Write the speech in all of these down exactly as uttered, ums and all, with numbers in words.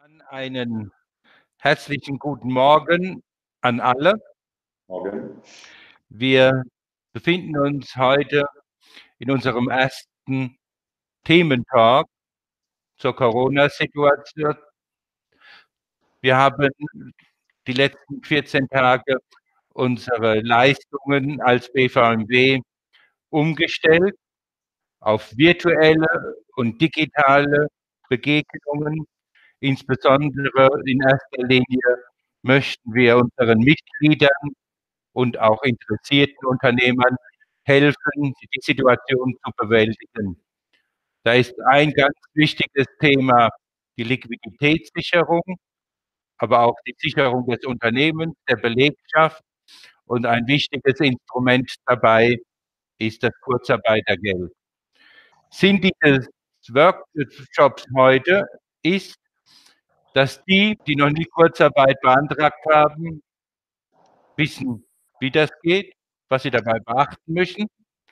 Dann einen herzlichen guten Morgen an alle. Morgen. Wir befinden uns heute in unserem ersten Thementalk zur Corona-Situation. Wir haben die letzten vierzehn Tage unsere Leistungen als B V M W umgestellt auf virtuelle und digitale Begegnungen. Insbesondere in erster Linie möchten wir unseren Mitgliedern und auch interessierten Unternehmern helfen, die Situation zu bewältigen. Da ist ein ganz wichtiges Thema die Liquiditätssicherung, aber auch die Sicherung des Unternehmens, der Belegschaft, und ein wichtiges Instrument dabei ist das Kurzarbeitergeld. Sinn dieses Workshops heute ist, dass die, die noch nie Kurzarbeit beantragt haben, wissen, wie das geht, was sie dabei beachten müssen.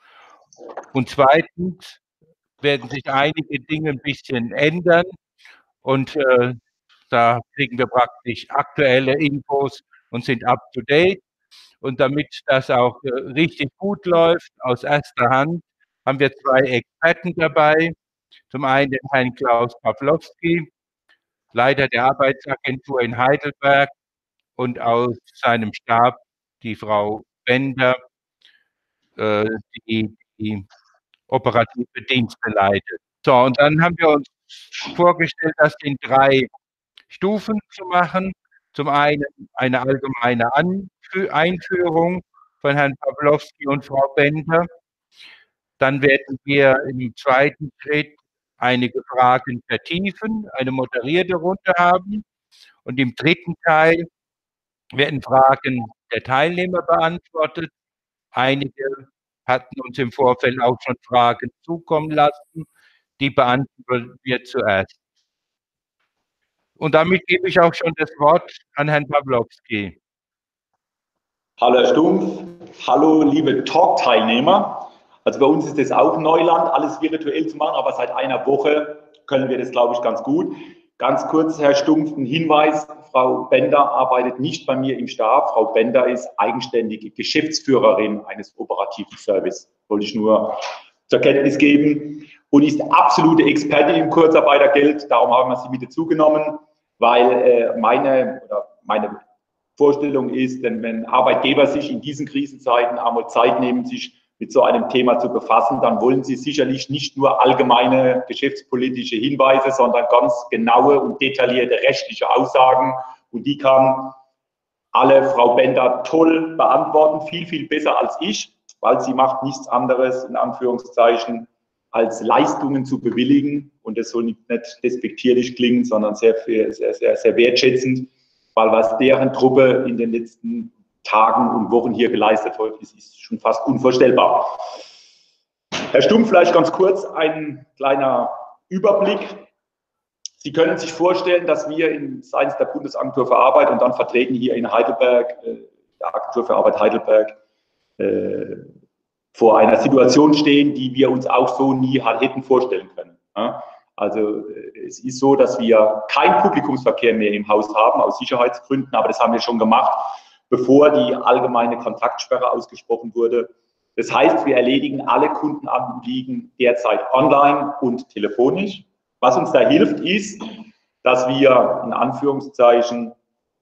Und zweitens werden sich einige Dinge ein bisschen ändern und äh, da kriegen wir praktisch aktuelle Infos und sind up to date. Und damit das auch äh, richtig gut läuft, aus erster Hand, haben wir zwei Experten dabei. Zum einen den Herrn Klaus Pawlowski, Leiter der Arbeitsagentur in Heidelberg, und aus seinem Stab die Frau Bender, äh, die die operative Dienste leitet. So, und dann haben wir uns vorgestellt, das in drei Stufen zu machen. Zum einen eine allgemeine Anfü- Einführung von Herrn Pawlowski und Frau Bender. Dann werden wir im zweiten Schritt einige Fragen vertiefen, eine moderierte Runde haben. Und im dritten Teil werden Fragen der Teilnehmer beantwortet. Einige hatten uns im Vorfeld auch schon Fragen zukommen lassen. Die beantworten wir zuerst. Und damit gebe ich auch schon das Wort an Herrn Pawlowski. Hallo Herr Stumpf, hallo liebe Talk-Teilnehmer. Also bei uns ist es auch Neuland, alles virtuell zu machen, aber seit einer Woche können wir das, glaube ich, ganz gut. Ganz kurz, Herr Stumpf, ein Hinweis: Frau Bender arbeitet nicht bei mir im Stab. Frau Bender ist eigenständige Geschäftsführerin eines operativen Service. Wollte ich nur zur Kenntnis geben. Und ist absolute Expertin im Kurzarbeitergeld. Darum haben wir sie mit dazugenommen, weil äh, meine, oder meine Vorstellung ist, denn wenn Arbeitgeber sich in diesen Krisenzeiten einmal Zeit nehmen, sich mit so einem Thema zu befassen, dann wollen sie sicherlich nicht nur allgemeine geschäftspolitische Hinweise, sondern ganz genaue und detaillierte rechtliche Aussagen. Und die kann alle Frau Bender toll beantworten, viel, viel besser als ich, weil sie macht nichts anderes, in Anführungszeichen, als Leistungen zu bewilligen. Und das soll nicht despektierlich klingen, sondern sehr, sehr, sehr, sehr wertschätzend, weil was deren Truppe in den letzten Tagen und Wochen hier geleistet hat, ist, ist schon fast unvorstellbar. Herr Stumpf, vielleicht ganz kurz ein kleiner Überblick. Sie können sich vorstellen, dass wir in, seitens der Bundesagentur für Arbeit und dann vertreten hier in Heidelberg, äh, der Agentur für Arbeit Heidelberg, äh, vor einer Situation stehen, die wir uns auch so nie hätten vorstellen können. Ja? Also es ist so, dass wir keinen Publikumsverkehr mehr im Haus haben, aus Sicherheitsgründen, aber das haben wir schon gemacht, bevor die allgemeine Kontaktsperre ausgesprochen wurde. Das heißt, wir erledigen alle Kundenanliegen derzeit online und telefonisch. Was uns da hilft, ist, dass wir in Anführungszeichen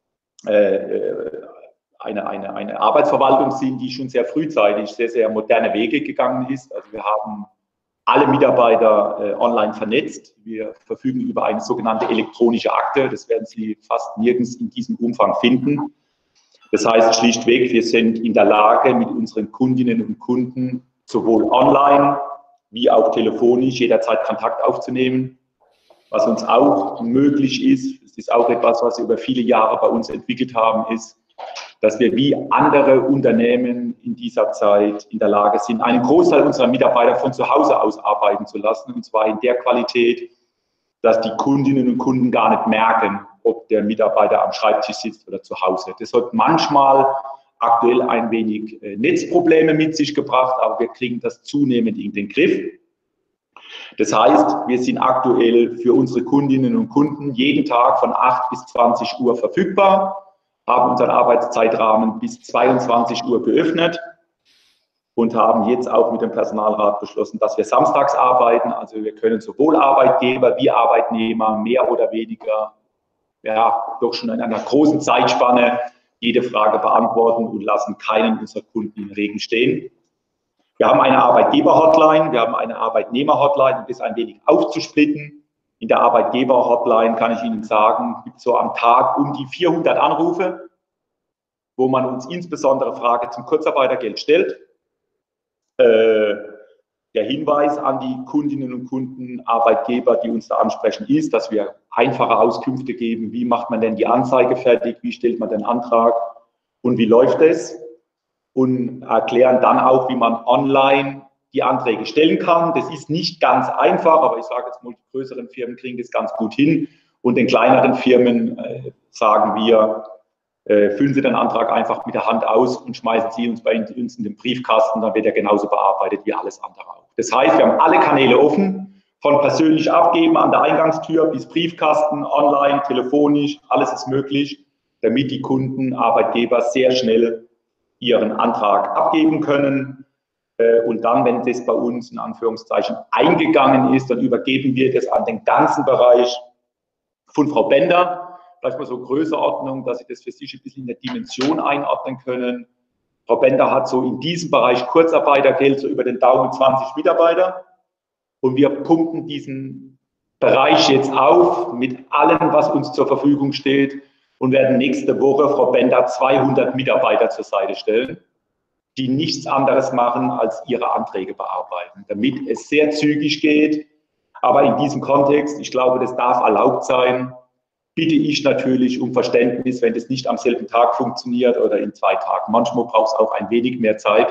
äh, eine, eine, eine Arbeitsverwaltung sind, die schon sehr frühzeitig sehr, sehr moderne Wege gegangen ist. Also wir haben alle Mitarbeiter äh, online vernetzt. Wir verfügen über eine sogenannte elektronische Akte. Das werden Sie fast nirgends in diesem Umfang finden. Das heißt schlichtweg, wir sind in der Lage, mit unseren Kundinnen und Kunden sowohl online wie auch telefonisch jederzeit Kontakt aufzunehmen. Was uns auch möglich ist, es ist auch etwas, was wir über viele Jahre bei uns entwickelt haben, ist, dass wir wie andere Unternehmen in dieser Zeit in der Lage sind, einen Großteil unserer Mitarbeiter von zu Hause aus arbeiten zu lassen, und zwar in der Qualität, dass die Kundinnen und Kunden gar nicht merken, ob der Mitarbeiter am Schreibtisch sitzt oder zu Hause. Das hat manchmal aktuell ein wenig Netzprobleme mit sich gebracht, aber wir kriegen das zunehmend in den Griff. Das heißt, wir sind aktuell für unsere Kundinnen und Kunden jeden Tag von acht bis zwanzig Uhr verfügbar, haben unseren Arbeitszeitrahmen bis zweiundzwanzig Uhr geöffnet und haben jetzt auch mit dem Personalrat beschlossen, dass wir samstags arbeiten. Also wir können sowohl Arbeitgeber wie Arbeitnehmer mehr oder weniger, ja, doch schon in einer großen Zeitspanne jede Frage beantworten und lassen keinen unserer Kunden im Regen stehen. Wir haben eine Arbeitgeber-Hotline, wir haben eine Arbeitnehmer-Hotline, um das ein wenig aufzusplitten. In der Arbeitgeber-Hotline kann ich Ihnen sagen, gibt es so am Tag um die vierhundert Anrufe, wo man uns insbesondere Fragen zum Kurzarbeitergeld stellt. Äh, der Hinweis an die Kundinnen und Kunden, Arbeitgeber, die uns da ansprechen, ist, dass wir einfache Auskünfte geben. Wie macht man denn die Anzeige fertig? Wie stellt man den Antrag? Und wie läuft es? Und erklären dann auch, wie man online die Anträge stellen kann. Das ist nicht ganz einfach, aber ich sage jetzt mal, die größeren Firmen kriegen das ganz gut hin. Und den kleineren Firmen äh, sagen wir, äh, füllen Sie den Antrag einfach mit der Hand aus und schmeißen Sie uns bei uns in den Briefkasten, dann wird er genauso bearbeitet wie alles andere auch. Das heißt, wir haben alle Kanäle offen, von persönlich abgeben an der Eingangstür bis Briefkasten, online, telefonisch, alles ist möglich, damit die Kunden, Arbeitgeber sehr schnell ihren Antrag abgeben können. Und dann, wenn das bei uns in Anführungszeichen eingegangen ist, dann übergeben wir das an den ganzen Bereich von Frau Bender. Vielleicht mal so Größenordnung, dass Sie das für sich ein bisschen in der Dimension einordnen können. Frau Bender hat so in diesem Bereich Kurzarbeitergeld so über den Daumen zwanzig Mitarbeiter. Und wir pumpen diesen Bereich jetzt auf mit allem, was uns zur Verfügung steht, und werden nächste Woche Frau Bender zweihundert Mitarbeiter zur Seite stellen, die nichts anderes machen, als ihre Anträge bearbeiten, damit es sehr zügig geht. Aber in diesem Kontext, ich glaube, das darf erlaubt sein, bitte ich natürlich um Verständnis, wenn das nicht am selben Tag funktioniert oder in zwei Tagen. Manchmal braucht es auch ein wenig mehr Zeit.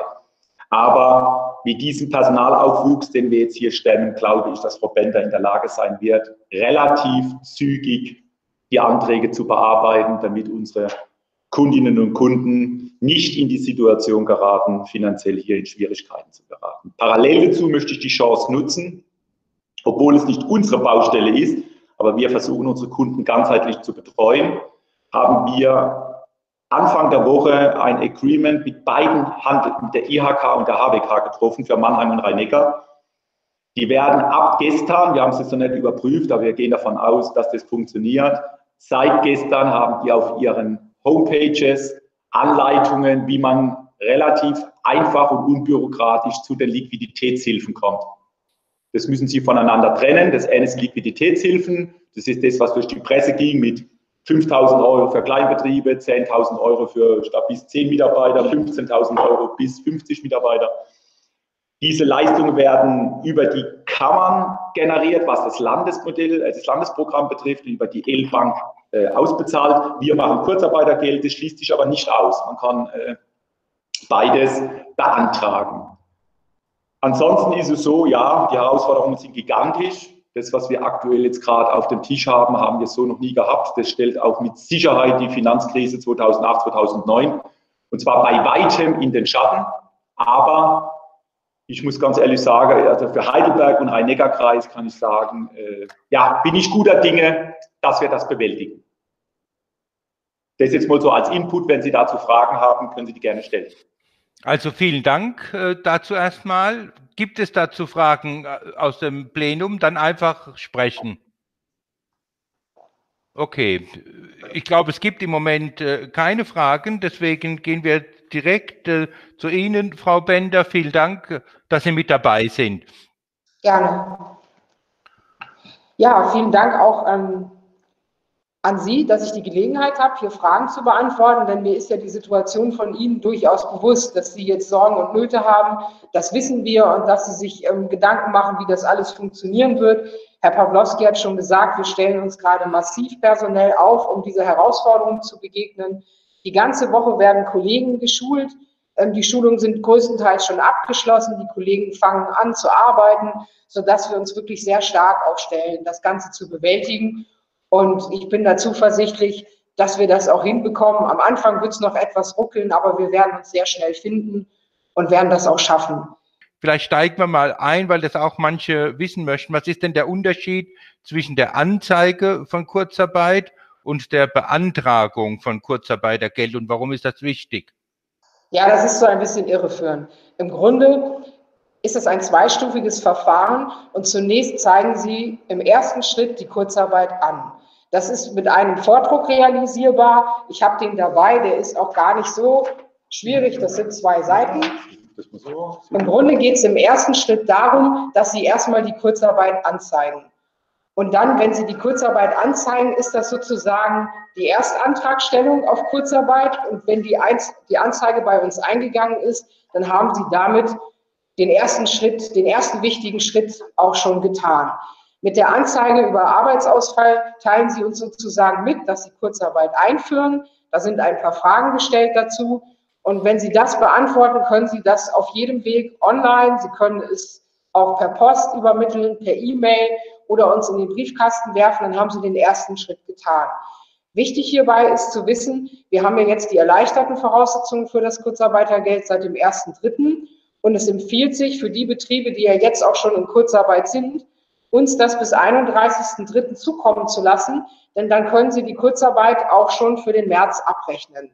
Aber mit diesem Personalaufwuchs, den wir jetzt hier stemmen, glaube ich, dass Frau Bender in der Lage sein wird, relativ zügig die Anträge zu bearbeiten, damit unsere Kundinnen und Kunden nicht in die Situation geraten, finanziell hier in Schwierigkeiten zu geraten. Parallel dazu möchte ich die Chance nutzen, obwohl es nicht unsere Baustelle ist, aber wir versuchen, unsere Kunden ganzheitlich zu betreuen, haben wir Anfang der Woche ein Agreement mit beiden Handel, mit der I H K und der H W K getroffen für Mannheim und Rhein-Neckar. Die werden ab gestern, wir haben es jetzt noch nicht überprüft, aber wir gehen davon aus, dass das funktioniert. Seit gestern haben die auf ihren Homepages Anleitungen, wie man relativ einfach und unbürokratisch zu den Liquiditätshilfen kommt. Das müssen Sie voneinander trennen. Das eine ist Liquiditätshilfen. Das ist das, was durch die Presse ging mit fünftausend Euro für Kleinbetriebe, zehntausend Euro für bis zehn Mitarbeiter, fünfzehntausend Euro bis fünfzig Mitarbeiter. Diese Leistungen werden über die Kammern generiert, was das Landesmodell, das Landesprogramm betrifft, über die E-Bank äh, ausbezahlt. Wir machen Kurzarbeitergeld, das schließt sich aber nicht aus. Man kann äh, beides beantragen. Ansonsten ist es so, ja, die Herausforderungen sind gigantisch. Das, was wir aktuell jetzt gerade auf dem Tisch haben, haben wir so noch nie gehabt. Das stellt auch mit Sicherheit die Finanzkrise zweitausendacht, zweitausendneun und zwar bei weitem in den Schatten. Aber ich muss ganz ehrlich sagen, also für Heidelberg und Rhein-Neckar-Kreis kann ich sagen, äh, ja, bin ich guter Dinge, dass wir das bewältigen. Das jetzt mal so als Input. Wenn Sie dazu Fragen haben, können Sie die gerne stellen. Also vielen Dank äh, dazu erstmal. Gibt es dazu Fragen äh, aus dem Plenum? Dann einfach sprechen. Okay, ich glaube, es gibt im Moment äh, keine Fragen, deswegen gehen wir direkt äh, zu Ihnen, Frau Bender. Vielen Dank, dass Sie mit dabei sind. Gerne. Ja, vielen Dank auch ähm, an Sie, dass ich die Gelegenheit habe, hier Fragen zu beantworten, denn mir ist ja die Situation von Ihnen durchaus bewusst, dass Sie jetzt Sorgen und Nöte haben. Das wissen wir, und dass Sie sich ähm, Gedanken machen, wie das alles funktionieren wird. Herr Pawlowski hat schon gesagt, wir stellen uns gerade massiv personell auf, um dieser Herausforderung zu begegnen. Die ganze Woche werden Kollegen geschult. Ähm, die Schulungen sind größtenteils schon abgeschlossen. Die Kollegen fangen an zu arbeiten, sodass wir uns wirklich sehr stark aufstellen, das Ganze zu bewältigen. Und ich bin da zuversichtlich, dass wir das auch hinbekommen. Am Anfang wird es noch etwas ruckeln, aber wir werden uns sehr schnell finden und werden das auch schaffen. vielleicht steigen wir mal ein, weil das auch manche wissen möchten. Was ist denn der Unterschied zwischen der Anzeige von Kurzarbeit und der Beantragung von Kurzarbeitergeld und warum ist das wichtig? Ja, das ist so ein bisschen irreführend. Im Grunde ist es ein zweistufiges Verfahren und zunächst zeigen Sie im ersten Schritt die Kurzarbeit an. Das ist mit einem Vordruck realisierbar. Ich habe den dabei, der ist auch gar nicht so schwierig, das sind zwei Seiten. Im Grunde geht es im ersten Schritt darum, dass Sie erstmal die Kurzarbeit anzeigen. Und dann, wenn Sie die Kurzarbeit anzeigen, ist das sozusagen die Erstantragstellung auf Kurzarbeit. Und wenn die, Einz die Anzeige bei uns eingegangen ist, dann haben Sie damit den ersten Schritt, den ersten wichtigen Schritt auch schon getan. Mit der Anzeige über Arbeitsausfall teilen Sie uns sozusagen mit, dass Sie Kurzarbeit einführen. Da sind ein paar Fragen gestellt dazu. Und wenn Sie das beantworten, können Sie das auf jedem Weg online. Sie können es auch per Post übermitteln, per E-Mail oder uns in den Briefkasten werfen, dann haben Sie den ersten Schritt getan. Wichtig hierbei ist zu wissen, wir haben ja jetzt die erleichterten Voraussetzungen für das Kurzarbeitergeld seit dem ersten dritten und es empfiehlt sich für die Betriebe, die ja jetzt auch schon in Kurzarbeit sind, uns das bis einunddreißigsten dritten zukommen zu lassen, denn dann können Sie die Kurzarbeit auch schon für den März abrechnen.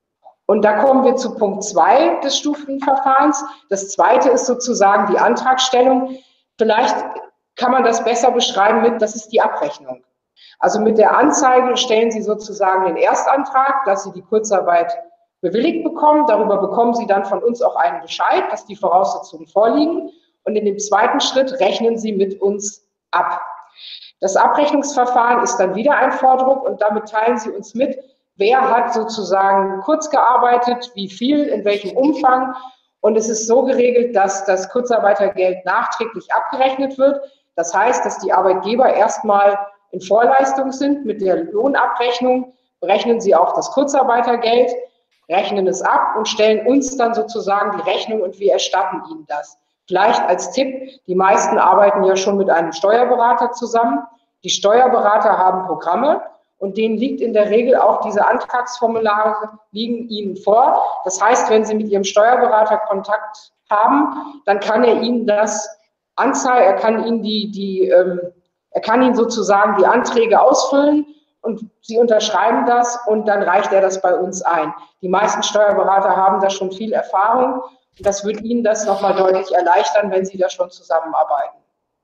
Und da kommen wir zu Punkt zwei des Stufenverfahrens. Das zweite ist sozusagen die Antragstellung. Vielleicht kann man das besser beschreiben mit, das ist die Abrechnung. Also mit der Anzeige stellen Sie sozusagen den Erstantrag, dass Sie die Kurzarbeit bewilligt bekommen. Darüber bekommen Sie dann von uns auch einen Bescheid, dass die Voraussetzungen vorliegen. Und in dem zweiten Schritt rechnen Sie mit uns ab. Das Abrechnungsverfahren ist dann wieder ein Vordruck und damit teilen Sie uns mit, wer hat sozusagen kurz gearbeitet, wie viel, in welchem Umfang. Und es ist so geregelt, dass das Kurzarbeitergeld nachträglich abgerechnet wird. Das heißt, dass die Arbeitgeber erstmal in Vorleistung sind mit der Lohnabrechnung, berechnen sie auch das Kurzarbeitergeld, rechnen es ab und stellen uns dann sozusagen die Rechnung und wir erstatten ihnen das. Vielleicht als Tipp, die meisten arbeiten ja schon mit einem Steuerberater zusammen. Die Steuerberater haben Programme und denen liegt in der Regel auch diese Antragsformulare, liegen ihnen vor. Das heißt, wenn Sie mit Ihrem Steuerberater Kontakt haben, dann kann er Ihnen das anzeigen, er kann Ihnen die, die ähm, er kann Ihnen sozusagen die Anträge ausfüllen und Sie unterschreiben das und dann reicht er das bei uns ein. Die meisten Steuerberater haben da schon viel Erfahrung und das wird Ihnen das nochmal deutlich erleichtern, wenn Sie da schon zusammenarbeiten.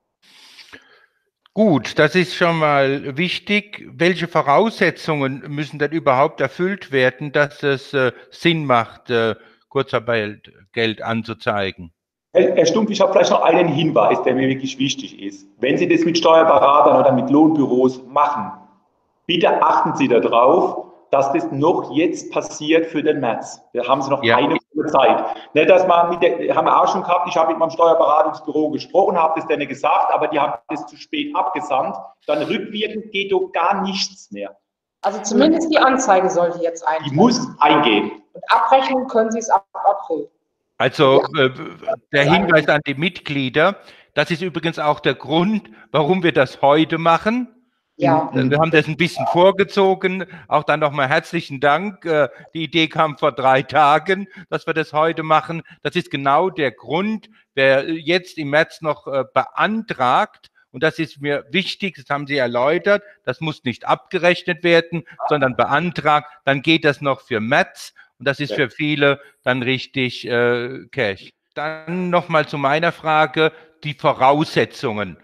Gut, das ist schon mal wichtig. Welche Voraussetzungen müssen denn überhaupt erfüllt werden, dass es äh, Sinn macht, äh, Kurzarbeitergeld anzuzeigen? Herr, Herr Stumpf, ich habe vielleicht noch einen Hinweis, der mir wirklich wichtig ist. Wenn Sie das mit Steuerberatern oder mit Lohnbüros machen, bitte achten Sie darauf, dass das noch jetzt passiert für den März. Da haben Sie noch ja. eine Woche Zeit. Nicht, dass man mit der, haben wir auch schon gehabt, ich habe mit meinem Steuerberatungsbüro gesprochen, habe das denen gesagt, aber die haben das zu spät abgesandt. Dann rückwirkend geht doch gar nichts mehr. Also zumindest die Anzeige sollte jetzt eingehen. Die muss eingehen. Und Abrechnung können Sie es ab April. Also äh, der Hinweis an die Mitglieder, das ist übrigens auch der Grund, warum wir das heute machen. Ja. Wir haben das ein bisschen vorgezogen. Auch dann nochmal herzlichen Dank. Die Idee kam vor drei Tagen, dass wir das heute machen. Das ist genau der Grund, wer jetzt im März noch beantragt, und das ist mir wichtig, das haben Sie erläutert, das muss nicht abgerechnet werden, sondern beantragt, dann geht das noch für März. Und das ist für viele dann richtig äh, Cash. Dann nochmal zu meiner Frage, die Voraussetzungen.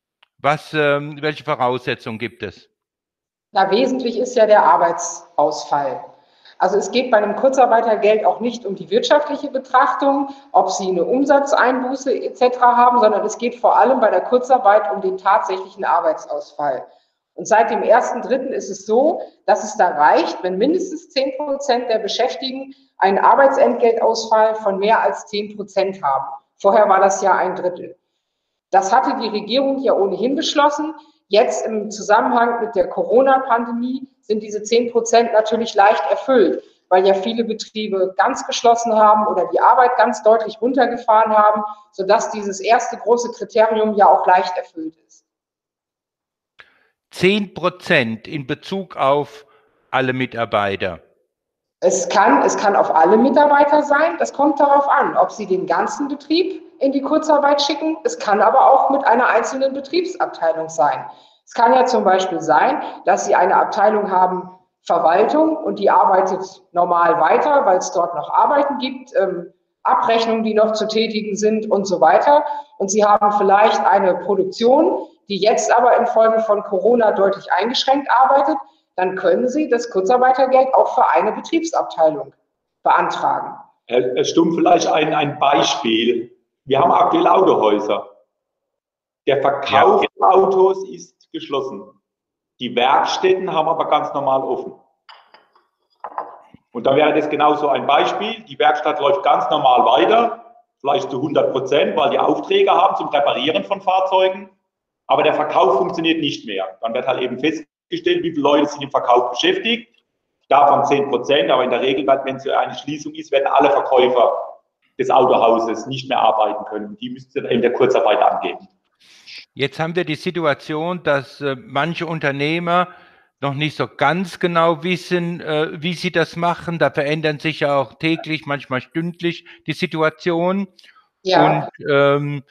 Was, ähm, welche Voraussetzungen gibt es? Na, wesentlich ist ja der Arbeitsausfall. Also es geht bei einem Kurzarbeitergeld auch nicht um die wirtschaftliche Betrachtung, ob Sie eine Umsatzeinbuße et cetera haben, sondern es geht vor allem bei der Kurzarbeit um den tatsächlichen Arbeitsausfall. Und seit dem ersten dritten ist es so, dass es da reicht, wenn mindestens zehn Prozent der Beschäftigten einen Arbeitsentgeltausfall von mehr als zehn Prozent haben. Vorher war das ja ein Drittel. Das hatte die Regierung ja ohnehin beschlossen. Jetzt im Zusammenhang mit der Corona-Pandemie sind diese zehn Prozent natürlich leicht erfüllt, weil ja viele Betriebe ganz geschlossen haben oder die Arbeit ganz deutlich runtergefahren haben, sodass dieses erste große Kriterium ja auch leicht erfüllt ist. zehn Prozent in Bezug auf alle Mitarbeiter? Es kann, es kann auf alle Mitarbeiter sein. Das kommt darauf an, ob Sie den ganzen Betrieb in die Kurzarbeit schicken. Es kann aber auch mit einer einzelnen Betriebsabteilung sein. Es kann ja zum Beispiel sein, dass Sie eine Abteilung haben, Verwaltung, und die arbeitet normal weiter, weil es dort noch Arbeiten gibt, ähm, Abrechnungen, die noch zu tätigen sind und so weiter. Und Sie haben vielleicht eine Produktion, die jetzt aber infolge von Corona deutlich eingeschränkt arbeitet. Dann können Sie das Kurzarbeitergeld auch für eine Betriebsabteilung beantragen. Herr Stumpf, vielleicht ein, ein Beispiel. Wir haben aktuell Autohäuser. Der Verkauf ja. von Autos ist geschlossen. Die Werkstätten haben aber ganz normal offen. Und da wäre das genauso ein Beispiel. Die Werkstatt läuft ganz normal weiter, vielleicht zu hundert Prozent, weil die Aufträge haben zum Reparieren von Fahrzeugen. Aber der Verkauf funktioniert nicht mehr. Dann wird halt eben festgestellt, wie viele Leute sind im Verkauf beschäftigt. Davon zehn Prozent, aber in der Regel, wenn es eine Schließung ist, werden alle Verkäufer des Autohauses nicht mehr arbeiten können. Die müssten dann in der Kurzarbeit angeben. Jetzt haben wir die Situation, dass äh, manche Unternehmer noch nicht so ganz genau wissen, äh, wie sie das machen. Da verändern sich ja auch täglich, manchmal stündlich die Situation. Ja. Und, ähm,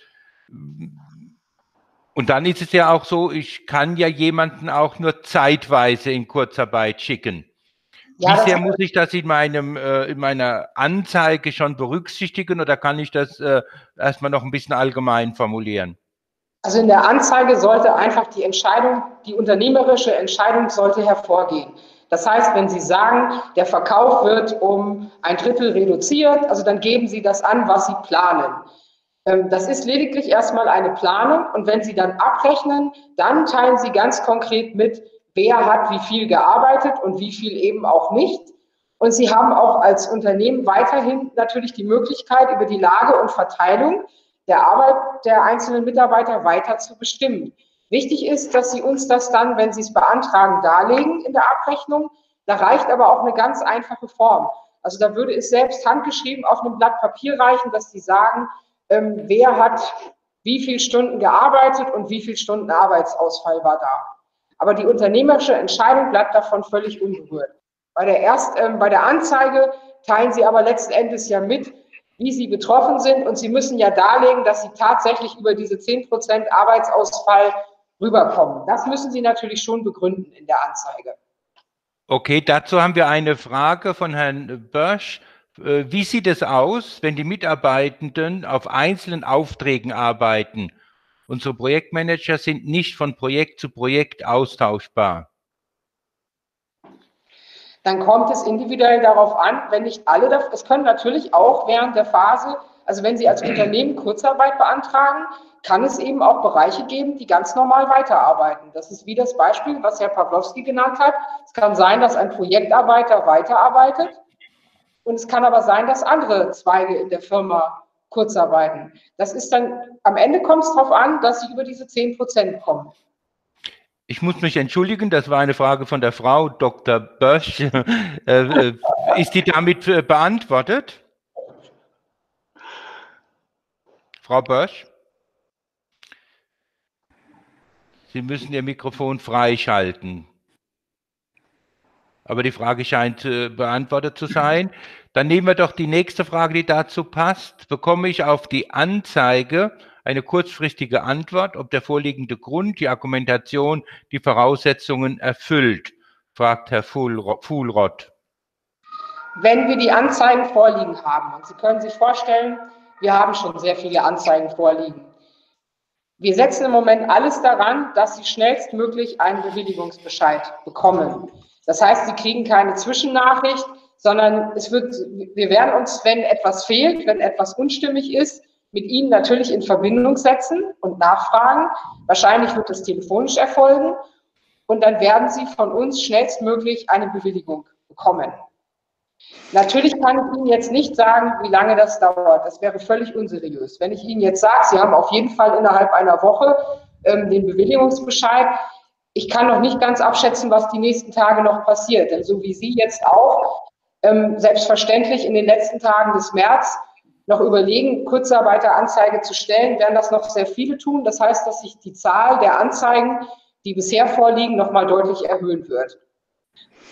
und dann ist es ja auch so, ich kann ja jemanden auch nur zeitweise in Kurzarbeit schicken. Ja, wie sehr muss ich das in, meinem, äh, in meiner Anzeige schon berücksichtigen, oder kann ich das äh, erstmal noch ein bisschen allgemein formulieren? Also in der Anzeige sollte einfach die Entscheidung, die unternehmerische Entscheidung sollte hervorgehen. Das heißt, wenn Sie sagen, der Verkauf wird um ein Drittel reduziert, also dann geben Sie das an, was Sie planen. Das ist lediglich erstmal eine Planung, und wenn Sie dann abrechnen, dann teilen Sie ganz konkret mit, wer hat wie viel gearbeitet und wie viel eben auch nicht. Und Sie haben auch als Unternehmen weiterhin natürlich die Möglichkeit, über die Lage und Verteilung der Arbeit der einzelnen Mitarbeiter weiter zu bestimmen. Wichtig ist, dass Sie uns das dann, wenn Sie es beantragen, darlegen in der Abrechnung. Da reicht aber auch eine ganz einfache Form. Also da würde es selbst handgeschrieben auf einem Blatt Papier reichen, dass Sie sagen, ähm, wer hat wie viele Stunden gearbeitet und wie viele Stunden Arbeitsausfall war da. Aber die unternehmerische Entscheidung bleibt davon völlig unberührt. Bei der, Erst, ähm, bei der Anzeige teilen Sie aber letzten Endes ja mit, wie Sie betroffen sind, und Sie müssen ja darlegen, dass Sie tatsächlich über diese zehn Prozent Arbeitsausfall rüberkommen. Das müssen Sie natürlich schon begründen in der Anzeige. Okay, dazu haben wir eine Frage von Herrn Bösch. Wie sieht es aus, wenn die Mitarbeitenden auf einzelnen Aufträgen arbeiten? Unsere Projektmanager sind nicht von Projekt zu Projekt austauschbar. Dann kommt es individuell darauf an, wenn nicht alle, es können natürlich auch während der Phase, also wenn Sie als Unternehmen Kurzarbeit beantragen, kann es eben auch Bereiche geben, die ganz normal weiterarbeiten. Das ist wie das Beispiel, was Herr Pawlowski genannt hat. Es kann sein, dass ein Projektarbeiter weiterarbeitet, und es kann aber sein, dass andere Zweige in der Firma kurzarbeiten. Das ist dann, am Ende kommt es darauf an, dass Sie über diese zehn Prozent kommen. Ich muss mich entschuldigen, das war eine Frage von der Frau Doktor Bösch. äh, ist die damit äh, beantwortet? Frau Bösch? Sie müssen Ihr Mikrofon freischalten. Aber die Frage scheint äh, beantwortet zu sein. Dann nehmen wir doch die nächste Frage, die dazu passt. Bekomme ich auf die Anzeige eine kurzfristige Antwort, ob der vorliegende Grund, die Argumentation, die Voraussetzungen erfüllt, fragt Herr Fuhlrott. Wenn wir die Anzeigen vorliegen haben, und Sie können sich vorstellen, wir haben schon sehr viele Anzeigen vorliegen. Wir setzen im Moment alles daran, dass Sie schnellstmöglich einen Bewilligungsbescheid bekommen. Das heißt, Sie kriegen keine Zwischennachricht, sondern es wird, wir werden uns, wenn etwas fehlt, wenn etwas unstimmig ist, mit Ihnen natürlich in Verbindung setzen und nachfragen. Wahrscheinlich wird das telefonisch erfolgen, und dann werden Sie von uns schnellstmöglich eine Bewilligung bekommen. Natürlich kann ich Ihnen jetzt nicht sagen, wie lange das dauert. Das wäre völlig unseriös. Wenn ich Ihnen jetzt sage, Sie haben auf jeden Fall innerhalb einer Woche ähm, den Bewilligungsbescheid, ich kann noch nicht ganz abschätzen, was die nächsten Tage noch passiert. Denn so wie Sie jetzt auch ähm, selbstverständlich in den letzten Tagen des März noch überlegen, Kurzarbeiteranzeige zu stellen, werden das noch sehr viele tun. Das heißt, dass sich die Zahl der Anzeigen, die bisher vorliegen, noch mal deutlich erhöhen wird.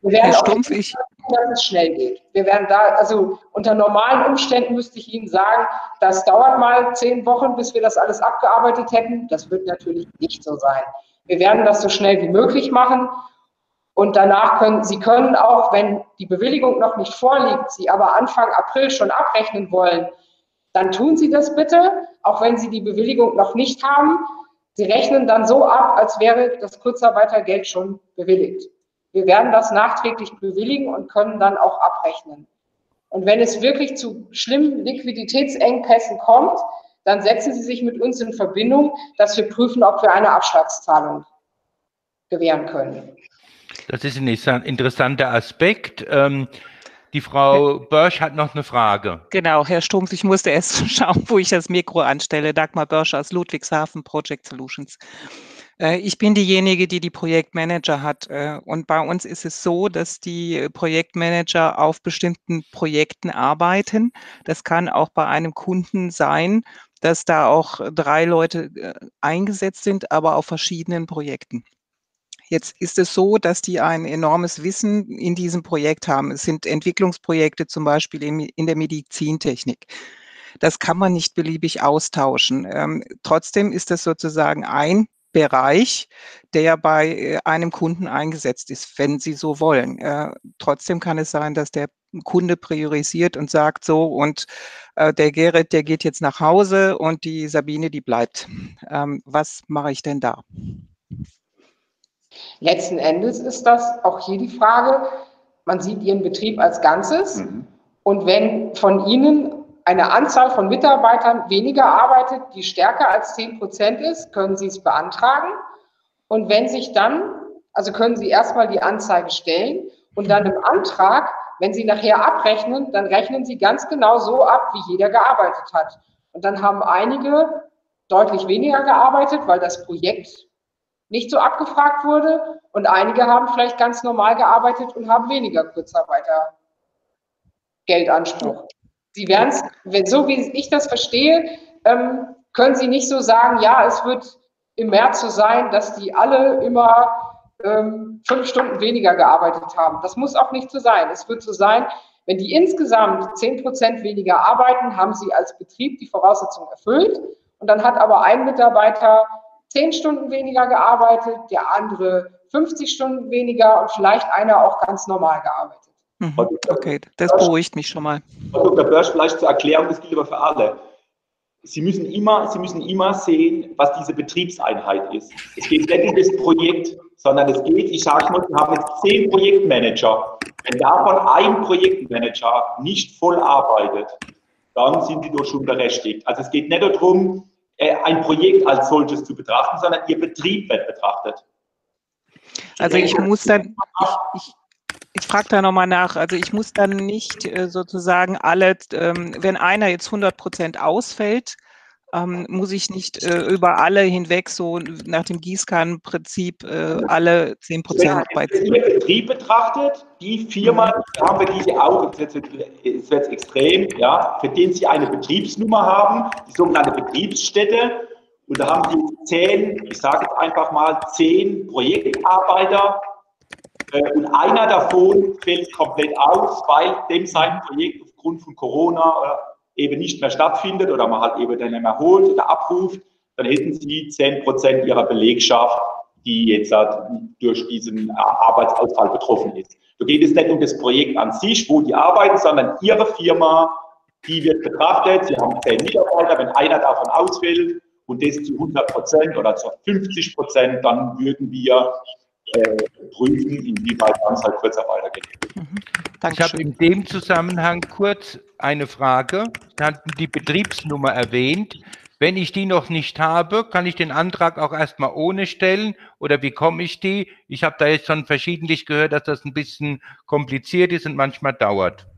Wir werden Herr auch Stumpf, ich... dass es schnell geht. Wir werden da, also unter normalen Umständen müsste ich Ihnen sagen, das dauert mal zehn Wochen, bis wir das alles abgearbeitet hätten. Das wird natürlich nicht so sein. Wir werden das so schnell wie möglich machen. Und danach können, Sie können auch, wenn die Bewilligung noch nicht vorliegt, Sie aber Anfang April schon abrechnen wollen, dann tun Sie das bitte, auch wenn Sie die Bewilligung noch nicht haben. Sie rechnen dann so ab, als wäre das Kurzarbeitergeld schon bewilligt. Wir werden das nachträglich bewilligen und können dann auch abrechnen. Und wenn es wirklich zu schlimmen Liquiditätsengpässen kommt, dann setzen Sie sich mit uns in Verbindung, dass wir prüfen, ob wir eine Abschlagszahlung gewähren können. Das ist ein interessanter Aspekt. Ähm, die Frau Börsch hat noch eine Frage. Genau, Herr Stumpf, ich musste erst schauen, wo ich das Mikro anstelle. Dagmar Börsch aus Ludwigshafen, Project Solutions. Äh, ich bin diejenige, die die Projektmanager hat. Äh, und bei uns ist es so, dass die Projektmanager auf bestimmten Projekten arbeiten. Das kann auch bei einem Kunden sein, dass da auch drei Leute äh, eingesetzt sind, aber auf verschiedenen Projekten. Jetzt ist es so, dass die ein enormes Wissen in diesem Projekt haben. Es sind Entwicklungsprojekte zum Beispiel in der Medizintechnik. Das kann man nicht beliebig austauschen. Ähm, trotzdem ist das sozusagen ein Bereich, der bei einem Kunden eingesetzt ist, wenn Sie so wollen. Äh, trotzdem kann es sein, dass der Kunde priorisiert und sagt so, und äh, der Gerrit, der geht jetzt nach Hause und die Sabine, die bleibt. Ähm, was mache ich denn da? Letzten Endes ist das auch hier die Frage, man sieht Ihren Betrieb als Ganzes mhm. und wenn von Ihnen eine Anzahl von Mitarbeitern weniger arbeitet, die stärker als zehn Prozent ist, können Sie es beantragen und wenn sich dann, also können Sie erstmal die Anzeige stellen und dann im Antrag, wenn Sie nachher abrechnen, dann rechnen Sie ganz genau so ab, wie jeder gearbeitet hat. Und dann haben einige deutlich weniger gearbeitet, weil das Projekt nicht so abgefragt wurde und einige haben vielleicht ganz normal gearbeitet und haben weniger Kurzarbeitergeldanspruch. Sie werden es, so wie ich das verstehe, ähm, können Sie nicht so sagen, ja, es wird im März so sein, dass die alle immer ähm, fünf Stunden weniger gearbeitet haben. Das muss auch nicht so sein. Es wird so sein, wenn die insgesamt zehn Prozent weniger arbeiten, haben sie als Betrieb die Voraussetzungen erfüllt und dann hat aber ein Mitarbeiter zehn Stunden weniger gearbeitet, der andere fünfzig Stunden weniger und vielleicht einer auch ganz normal gearbeitet. Mhm. Okay, das beruhigt mich schon mal. Frau Doktor Börsch, vielleicht zur Erklärung, das gilt aber für alle. Sie müssen immer, Sie müssen immer sehen, was diese Betriebseinheit ist. Es geht nicht um das Projekt, sondern es geht, ich sage mal, wir haben jetzt zehn Projektmanager. Wenn davon ein Projektmanager nicht voll arbeitet, dann sind die doch schon berechtigt. Also es geht nicht darum, ein Projekt als solches zu betrachten, sondern Ihr Betrieb wird betrachtet. Also ich muss dann, ich, ich, ich frage da nochmal nach, also ich muss dann nicht äh, sozusagen alle, ähm, wenn einer jetzt hundert Prozent ausfällt, ähm, muss ich nicht äh, über alle hinweg so nach dem Gießkannenprinzip äh, alle zehn Prozent beiziehen. Wenn Ihr Betrieb betrachtet, die Firma, die haben wir diese auch, jetzt wird es extrem, ja, für den Sie eine Betriebsnummer haben, die sogenannte Betriebsstätte, und da haben Sie zehn, ich sage jetzt einfach mal, zehn Projektarbeiter, äh, und einer davon fällt komplett aus, weil dem sein Projekt aufgrund von Corona oder eben nicht mehr stattfindet oder man halt eben dann nicht mehr holt oder abruft, dann hätten Sie zehn Prozent Ihrer Belegschaft, die jetzt halt durch diesen Arbeitsausfall betroffen ist. Da geht es nicht um das Projekt an sich, wo die arbeiten, sondern Ihre Firma, die wird betrachtet. Sie haben zehn Mitarbeiter, wenn einer davon ausfällt und das zu hundert Prozent oder zu fünfzig Prozent, dann würden wir äh, prüfen, inwieweit es halt Kurzarbeiter geht. Mhm. Ich habe in dem Zusammenhang kurz eine Frage. Sie hatten die Betriebsnummer erwähnt. Wenn ich die noch nicht habe, kann ich den Antrag auch erstmal ohne stellen oder wie komme ich die? Ich habe da jetzt schon verschiedentlich gehört, dass das ein bisschen kompliziert ist und manchmal dauert.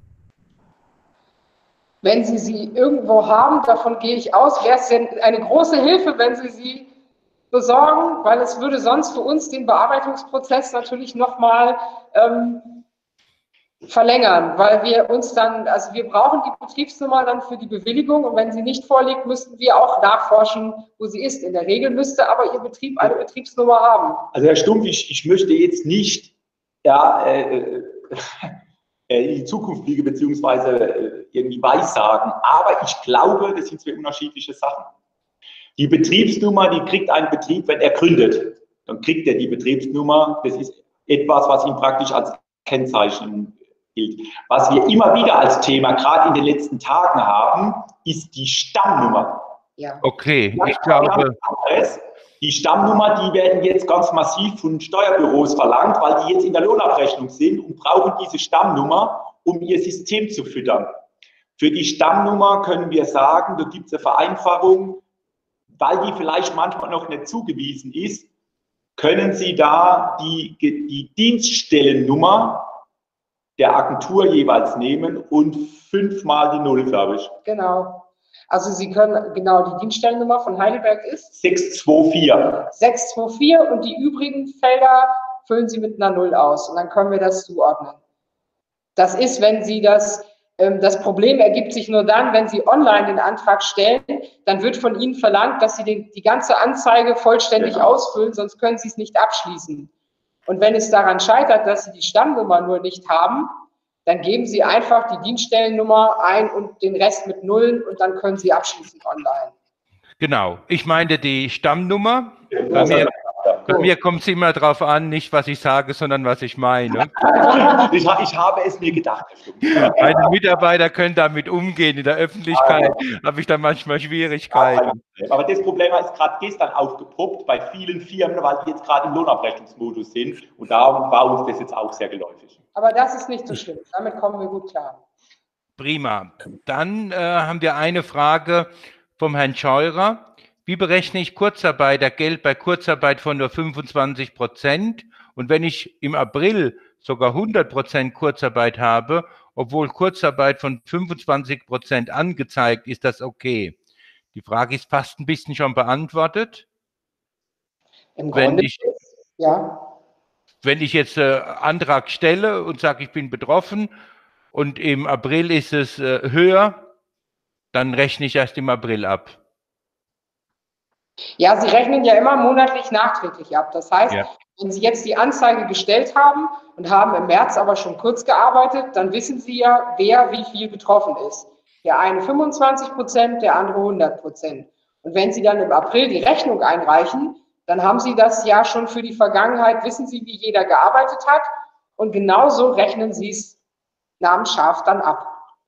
Wenn Sie sie irgendwo haben, davon gehe ich aus, wäre es denn eine große Hilfe, wenn Sie sie besorgen, weil es würde sonst für uns den Bearbeitungsprozess natürlich nochmal ähm, verlängern, weil wir uns dann, also wir brauchen die Betriebsnummer dann für die Bewilligung und wenn sie nicht vorliegt, müssten wir auch nachforschen, wo sie ist. In der Regel müsste aber Ihr Betrieb eine Betriebsnummer haben. Also Herr Stumpf, ich, ich möchte jetzt nicht ja, äh, in die Zukunft fliege, beziehungsweise irgendwie weissagen. Aber ich glaube, das sind zwei unterschiedliche Sachen. Die Betriebsnummer, die kriegt ein Betrieb, wenn er gründet. Dann kriegt er die Betriebsnummer. Das ist etwas, was ihm praktisch als Kennzeichen gilt. Was wir immer wieder als Thema, gerade in den letzten Tagen haben, ist die Stammnummer. Ja. Okay, ich glaube... Die Stammnummer, die werden jetzt ganz massiv von Steuerbüros verlangt, weil die jetzt in der Lohnabrechnung sind und brauchen diese Stammnummer, um ihr System zu füttern. Für die Stammnummer können wir sagen, da gibt es eine Vereinfachung, weil die vielleicht manchmal noch nicht zugewiesen ist, können Sie da die, die Dienststellennummer der Agentur jeweils nehmen und fünfmal die Null, glaube ich. Genau. Also Sie können, genau, die Dienststellennummer von Heidelberg ist? sechs zwei vier. sechs zwei vier und die übrigen Felder füllen Sie mit einer Null aus und dann können wir das zuordnen. Das ist, wenn Sie das, ähm, das Problem ergibt sich nur dann, wenn Sie online den Antrag stellen, dann wird von Ihnen verlangt, dass Sie den, die ganze Anzeige vollständig ja. ausfüllen, sonst können Sie es nicht abschließen. Und wenn es daran scheitert, dass Sie die Stammnummer nur nicht haben, dann geben Sie einfach die Dienststellennummer ein und den Rest mit Nullen und dann können Sie abschließen online. Genau, ich meinte die Stammnummer. Bei mir, bei mir kommt es immer darauf an, nicht was ich sage, sondern was ich meine. Ich, ich habe es mir gedacht. Meine Mitarbeiter können damit umgehen. In der Öffentlichkeit habe ich da manchmal Schwierigkeiten. Aber das Problem ist gerade gestern aufgepoppt bei vielen Firmen, weil die jetzt gerade im Lohnabrechnungsmodus sind. Und darum war uns das jetzt auch sehr geläufig. Aber das ist nicht so schlimm. Damit kommen wir gut klar. Prima. Dann äh, haben wir eine Frage vom Herrn Scheurer. Wie berechne ich Kurzarbeitergeld bei Kurzarbeit von nur fünfundzwanzig Prozent? Und wenn ich im April sogar hundert Prozent Kurzarbeit habe, obwohl Kurzarbeit von fünfundzwanzig Prozent angezeigt, ist das okay? Die Frage ist fast ein bisschen schon beantwortet. Im wenn Grunde, ich, ja. Wenn ich jetzt äh, Antrag stelle und sage, ich bin betroffen und im April ist es äh, höher, dann rechne ich erst im April ab. Ja, Sie rechnen ja immer monatlich nachträglich ab. Das heißt, Ja. wenn Sie jetzt die Anzeige gestellt haben und haben im März aber schon kurz gearbeitet, dann wissen Sie ja, wer wie viel betroffen ist. Der eine fünfundzwanzig Prozent, der andere hundert Prozent. Und wenn Sie dann im April die Rechnung einreichen, dann haben Sie das ja schon für die Vergangenheit, wissen Sie, wie jeder gearbeitet hat. Und genauso rechnen Sie es namensscharf dann ab.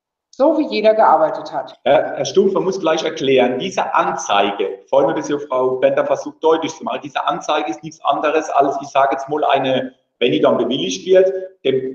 So wie jeder gearbeitet hat. Herr Stumpf, man muss gleich erklären, diese Anzeige, vorhin hat es ja Frau Bender versucht deutlich zu machen, diese Anzeige ist nichts anderes als, ich sage jetzt mal, eine, wenn die dann bewilligt wird, dem,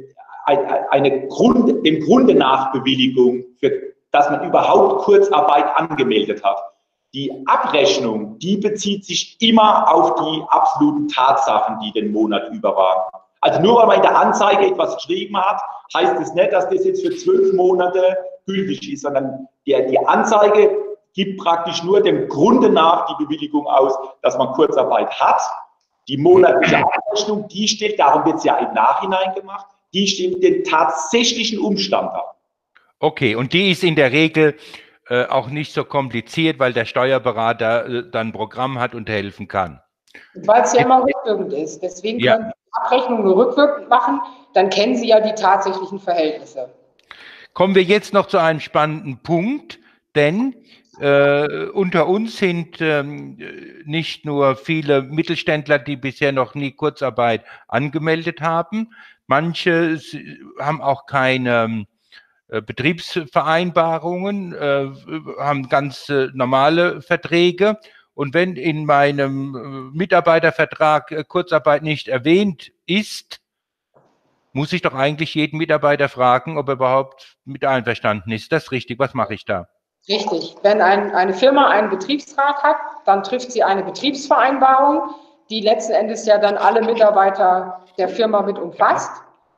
eine Grund, dem Grunde nach Bewilligung, für, dass man überhaupt Kurzarbeit angemeldet hat. Die Abrechnung, die bezieht sich immer auf die absoluten Tatsachen, die den Monat über waren. Also nur weil man in der Anzeige etwas geschrieben hat, heißt es nicht, dass das jetzt für zwölf Monate gültig ist, sondern die, die Anzeige gibt praktisch nur dem Grunde nach die Bewilligung aus, dass man Kurzarbeit hat. Die monatliche Abrechnung, die stellt, darum wird es ja im Nachhinein gemacht, die stellt den tatsächlichen Umstand ab. Okay, und die ist in der Regel äh, auch nicht so kompliziert, weil der Steuerberater äh, dann ein Programm hat und helfen kann. Weil es ja immer rückwirkend ist. Deswegen Ja. können Sie die Abrechnung nur rückwirkend machen, dann kennen Sie ja die tatsächlichen Verhältnisse. Kommen wir jetzt noch zu einem spannenden Punkt, denn äh, unter uns sind ähm, nicht nur viele Mittelständler, die bisher noch nie Kurzarbeit angemeldet haben, manche haben auch keine äh, Betriebsvereinbarungen, äh, haben ganz äh, normale Verträge. Und wenn in meinem Mitarbeitervertrag äh, Kurzarbeit nicht erwähnt ist, muss ich doch eigentlich jeden Mitarbeiter fragen, ob er überhaupt mit einverstanden ist. Das ist richtig. Was mache ich da? Richtig. Wenn ein, eine Firma einen Betriebsrat hat, dann trifft sie eine Betriebsvereinbarung, die letzten Endes ja dann alle Mitarbeiter der Firma mit umfasst.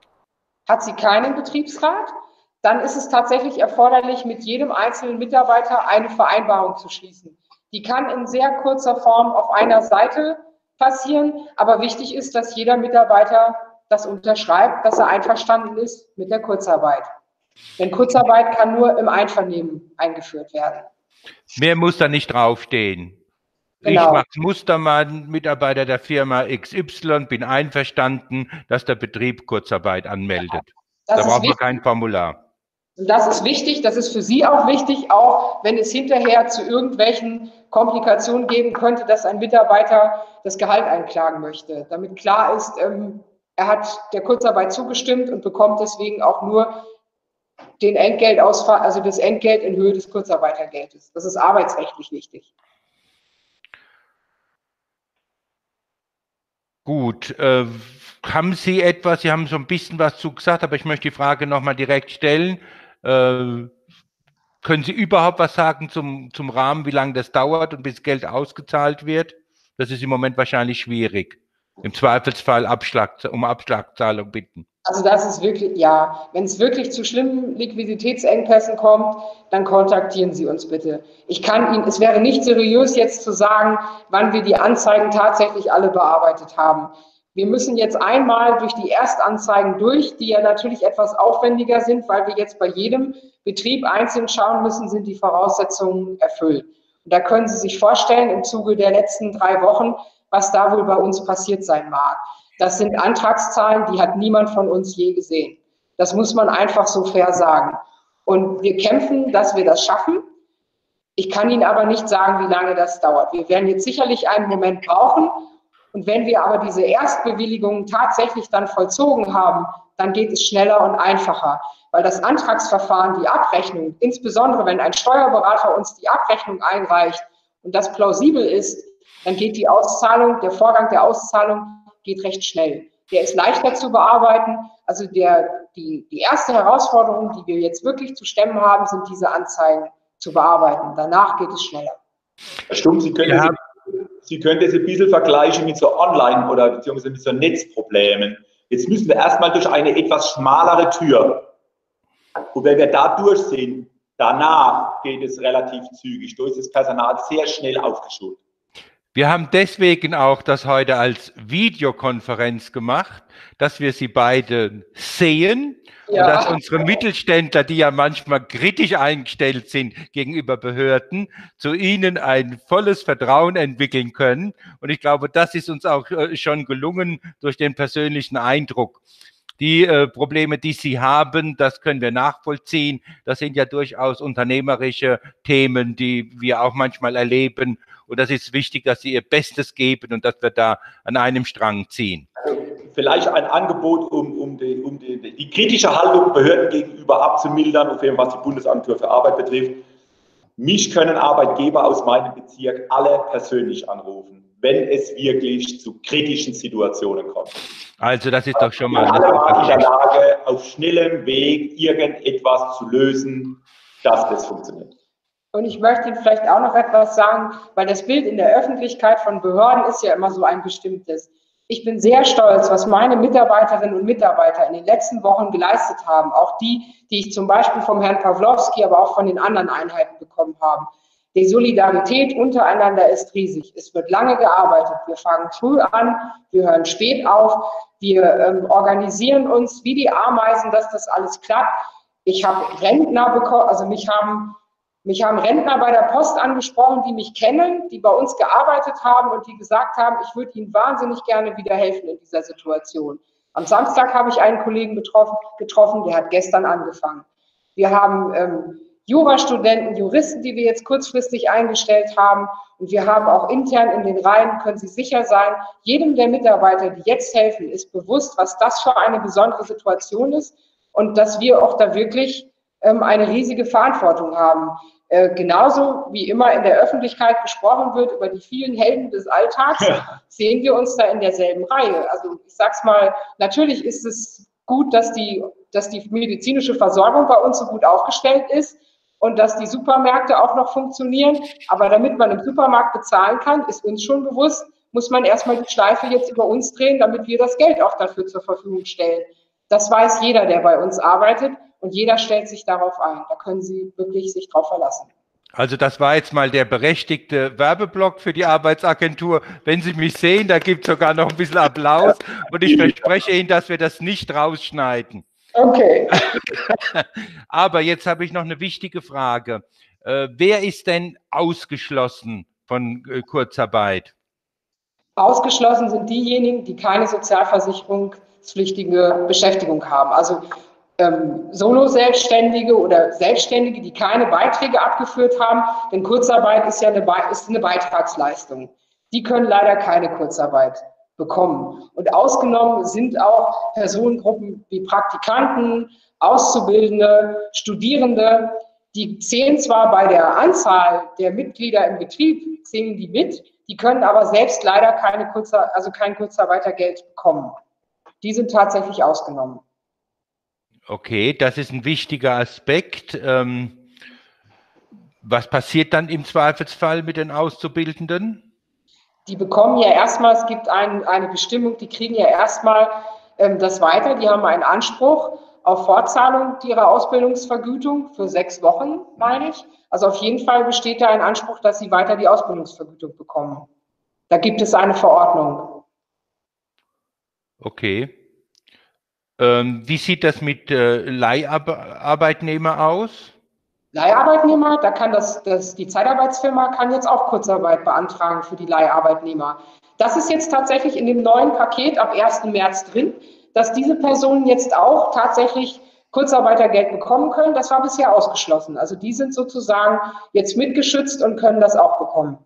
Hat sie keinen Betriebsrat, dann ist es tatsächlich erforderlich, mit jedem einzelnen Mitarbeiter eine Vereinbarung zu schließen. Die kann in sehr kurzer Form auf einer Seite passieren, aber wichtig ist, dass jeder Mitarbeiter das unterschreibt, dass er einverstanden ist mit der Kurzarbeit. Denn Kurzarbeit kann nur im Einvernehmen eingeführt werden. Mehr muss da nicht draufstehen. Genau. Ich, Max Mustermann, Mitarbeiter der Firma X Y, bin einverstanden, dass der Betrieb Kurzarbeit anmeldet. Das Da ist braucht man wichtig. kein Formular. Und das ist wichtig, das ist für Sie auch wichtig, auch wenn es hinterher zu irgendwelchen Komplikationen geben könnte, dass ein Mitarbeiter das Gehalt einklagen möchte. Damit klar ist, ähm, er hat der Kurzarbeit zugestimmt und bekommt deswegen auch nur den Entgeltausfall, also das Entgelt in Höhe des Kurzarbeitergeldes. Das ist arbeitsrechtlich wichtig. Gut, äh, haben Sie etwas, Sie haben so ein bisschen was zu gesagt, aber ich möchte die Frage nochmal direkt stellen. Äh, können Sie überhaupt was sagen zum, zum Rahmen, wie lange das dauert und bis Geld ausgezahlt wird? Das ist im Moment wahrscheinlich schwierig. Im Zweifelsfall Abschlag, um Abschlagszahlung bitten. Also das ist wirklich, ja, wenn es wirklich zu schlimmen Liquiditätsengpässen kommt, dann kontaktieren Sie uns bitte. Ich kann Ihnen, es wäre nicht seriös jetzt zu sagen, wann wir die Anzeigen tatsächlich alle bearbeitet haben. Wir müssen jetzt einmal durch die Erstanzeigen durch, die ja natürlich etwas aufwendiger sind, weil wir jetzt bei jedem Betrieb einzeln schauen müssen, sind die Voraussetzungen erfüllt. Und da können Sie sich vorstellen, im Zuge der letzten drei Wochen, was da wohl bei uns passiert sein mag. Das sind Antragszahlen, die hat niemand von uns je gesehen. Das muss man einfach so fair sagen. Und wir kämpfen, dass wir das schaffen. Ich kann Ihnen aber nicht sagen, wie lange das dauert. Wir werden jetzt sicherlich einen Moment brauchen. Und wenn wir aber diese Erstbewilligungen tatsächlich dann vollzogen haben, dann geht es schneller und einfacher. Weil das Antragsverfahren, die Abrechnung, insbesondere wenn ein Steuerberater uns die Abrechnung einreicht und das plausibel ist, dann geht die Auszahlung, der Vorgang der Auszahlung geht recht schnell. Der ist leichter zu bearbeiten. Also der, die, die erste Herausforderung, die wir jetzt wirklich zu stemmen haben, sind diese Anzeigen zu bearbeiten. Danach geht es schneller. Herr Stumpf, Sie können, Ja. das, Sie können das ein bisschen vergleichen mit so Online- oder beziehungsweise mit so Netzproblemen. Jetzt müssen wir erstmal durch eine etwas schmalere Tür. Und wenn wir da durchsehen, danach geht es relativ zügig. Da ist das Personal sehr schnell aufgeschult. Wir haben deswegen auch das heute als Videokonferenz gemacht, dass wir Sie beide sehen Ja. und dass unsere Mittelständler, die ja manchmal kritisch eingestellt sind gegenüber Behörden, zu Ihnen ein volles Vertrauen entwickeln können. Und ich glaube, das ist uns auch schon gelungen durch den persönlichen Eindruck. Die äh, Probleme, die Sie haben, das können wir nachvollziehen. Das sind ja durchaus unternehmerische Themen, die wir auch manchmal erleben. Und das ist wichtig, dass Sie Ihr Bestes geben und dass wir da an einem Strang ziehen. Also vielleicht ein Angebot, um, um, die, um die, die kritische Haltung Behörden gegenüber abzumildern, auf jeden Fall was die Bundesagentur für Arbeit betrifft. Mich können Arbeitgeber aus meinem Bezirk alle persönlich anrufen, wenn es wirklich zu kritischen Situationen kommt. Also das ist doch schon mal... Alle waren in der Lage, auf schnellem Weg irgendetwas zu lösen, dass das funktioniert. Und ich möchte Ihnen vielleicht auch noch etwas sagen, weil das Bild in der Öffentlichkeit von Behörden ist ja immer so ein bestimmtes. Ich bin sehr stolz, was meine Mitarbeiterinnen und Mitarbeiter in den letzten Wochen geleistet haben. Auch die, die ich zum Beispiel vom Herrn Pawlowski, aber auch von den anderen Einheiten bekommen habe. Die Solidarität untereinander ist riesig. Es wird lange gearbeitet. Wir fangen früh an, wir hören spät auf. Wir ähm, organisieren uns wie die Ameisen, dass das alles klappt. Ich habe Rentner bekommen, also mich haben, mich haben Rentner bei der Post angesprochen, die mich kennen, die bei uns gearbeitet haben und die gesagt haben, ich würde ihnen wahnsinnig gerne wieder helfen in dieser Situation. Am Samstag habe ich einen Kollegen getroffen, getroffen der hat gestern angefangen. Wir haben ähm, Jurastudenten, Juristen, die wir jetzt kurzfristig eingestellt haben. Und wir haben auch intern in den Reihen, können Sie sicher sein, jedem der Mitarbeiter, die jetzt helfen, ist bewusst, was das für eine besondere Situation ist und dass wir auch da wirklich ähm, eine riesige Verantwortung haben. Äh, genauso wie immer in der Öffentlichkeit gesprochen wird über die vielen Helden des Alltags, ja. Sehen wir uns da in derselben Reihe. Also ich sag's mal, natürlich ist es gut, dass die, dass die medizinische Versorgung bei uns so gut aufgestellt ist und dass die Supermärkte auch noch funktionieren. Aber damit man im Supermarkt bezahlen kann, ist uns schon bewusst, muss man erstmal die Schleife jetzt über uns drehen, damit wir das Geld auch dafür zur Verfügung stellen. Das weiß jeder, der bei uns arbeitet und jeder stellt sich darauf ein. Da können Sie wirklich sich drauf verlassen. Also das war jetzt mal der berechtigte Werbeblock für die Arbeitsagentur. Wenn Sie mich sehen, da gibt es sogar noch ein bisschen Applaus und ich verspreche Ihnen, dass wir das nicht rausschneiden. Okay. Aber jetzt habe ich noch eine wichtige Frage. Äh, wer ist denn ausgeschlossen von äh, Kurzarbeit? Ausgeschlossen sind diejenigen, die keine sozialversicherungspflichtige Beschäftigung haben. Also ähm, Solo-Selbstständige oder Selbstständige, die keine Beiträge abgeführt haben, denn Kurzarbeit ist ja eine, Be ist eine Beitragsleistung. Die können leider keine Kurzarbeit bekommen. Und ausgenommen sind auch Personengruppen wie Praktikanten, Auszubildende, Studierende, die zählen zwar bei der Anzahl der Mitglieder im Betrieb, zählen die mit, die können aber selbst leider keine Kurzer, also kein Kurzarbeitergeld bekommen. Die sind tatsächlich ausgenommen. Okay, das ist ein wichtiger Aspekt. Ähm, was passiert dann im Zweifelsfall mit den Auszubildenden? Die bekommen ja erstmal, es gibt ein, eine Bestimmung, die kriegen ja erstmal ähm, das weiter, die haben einen Anspruch auf Fortzahlung ihrer Ausbildungsvergütung für sechs Wochen, meine ich. Also auf jeden Fall besteht da ein Anspruch, dass sie weiter die Ausbildungsvergütung bekommen. Da gibt es eine Verordnung. Okay. Ähm, wie sieht das mit äh, Leiharbeitnehmer aus? Leiharbeitnehmer, da kann das, das, die Zeitarbeitsfirma kann jetzt auch Kurzarbeit beantragen für die Leiharbeitnehmer. Das ist jetzt tatsächlich in dem neuen Paket ab ersten März drin, dass diese Personen jetzt auch tatsächlich Kurzarbeitergeld bekommen können. Das war bisher ausgeschlossen. Also die sind sozusagen jetzt mitgeschützt und können das auch bekommen.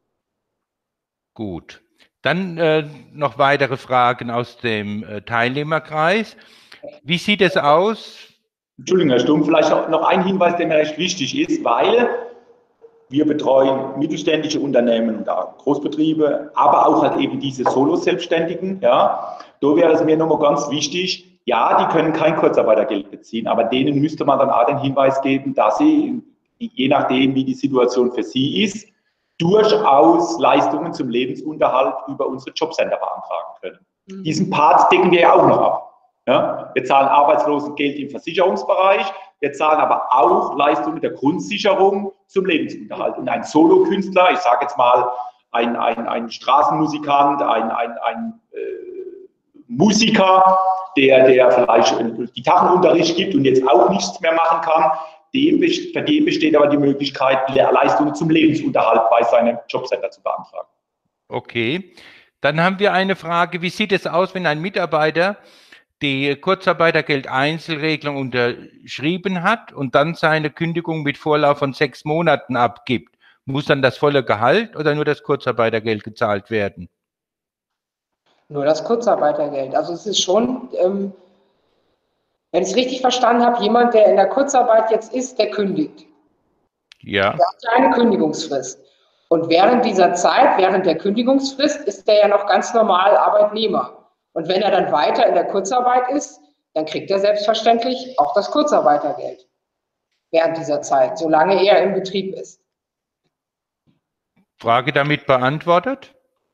Gut. Dann äh, noch weitere Fragen aus dem äh, Teilnehmerkreis. Wie sieht es aus? Entschuldigung, Herr Stumm, vielleicht noch ein Hinweis, der mir recht wichtig ist, weil wir betreuen mittelständische Unternehmen und auch Großbetriebe, aber auch halt eben diese Solo-Selbstständigen. Ja. Da wäre es mir nochmal ganz wichtig, ja, die können kein Kurzarbeitergeld beziehen, aber denen müsste man dann auch den Hinweis geben, dass sie, je nachdem, wie die Situation für sie ist, durchaus Leistungen zum Lebensunterhalt über unsere Jobcenter beantragen können. Mhm. Diesen Part decken wir ja auch noch ab. Ja, wir zahlen Arbeitslosengeld im Versicherungsbereich, wir zahlen aber auch Leistungen der Grundsicherung zum Lebensunterhalt. Und ein Solokünstler, ich sage jetzt mal ein, ein, ein Straßenmusikant, ein, ein, ein äh, Musiker, der, der vielleicht Gitarrenunterricht gibt und jetzt auch nichts mehr machen kann, dem, für den besteht aber die Möglichkeit, Leistungen zum Lebensunterhalt bei seinem Jobcenter zu beantragen. Okay, dann haben wir eine Frage, wie sieht es aus, wenn ein Mitarbeiter die Kurzarbeitergeld-Einzelregelung unterschrieben hat und dann seine Kündigung mit Vorlauf von sechs Monaten abgibt? Muss dann das volle Gehalt oder nur das Kurzarbeitergeld gezahlt werden? Nur das Kurzarbeitergeld. Also es ist schon, ähm, wenn ich es richtig verstanden habe, jemand, der in der Kurzarbeit jetzt ist, der kündigt. Ja. Der hat ja eine Kündigungsfrist. Und während dieser Zeit, während der Kündigungsfrist, ist er ja noch ganz normal Arbeitnehmer. Und wenn er dann weiter in der Kurzarbeit ist, dann kriegt er selbstverständlich auch das Kurzarbeitergeld während dieser Zeit, solange er im Betrieb ist. Frage damit beantwortet?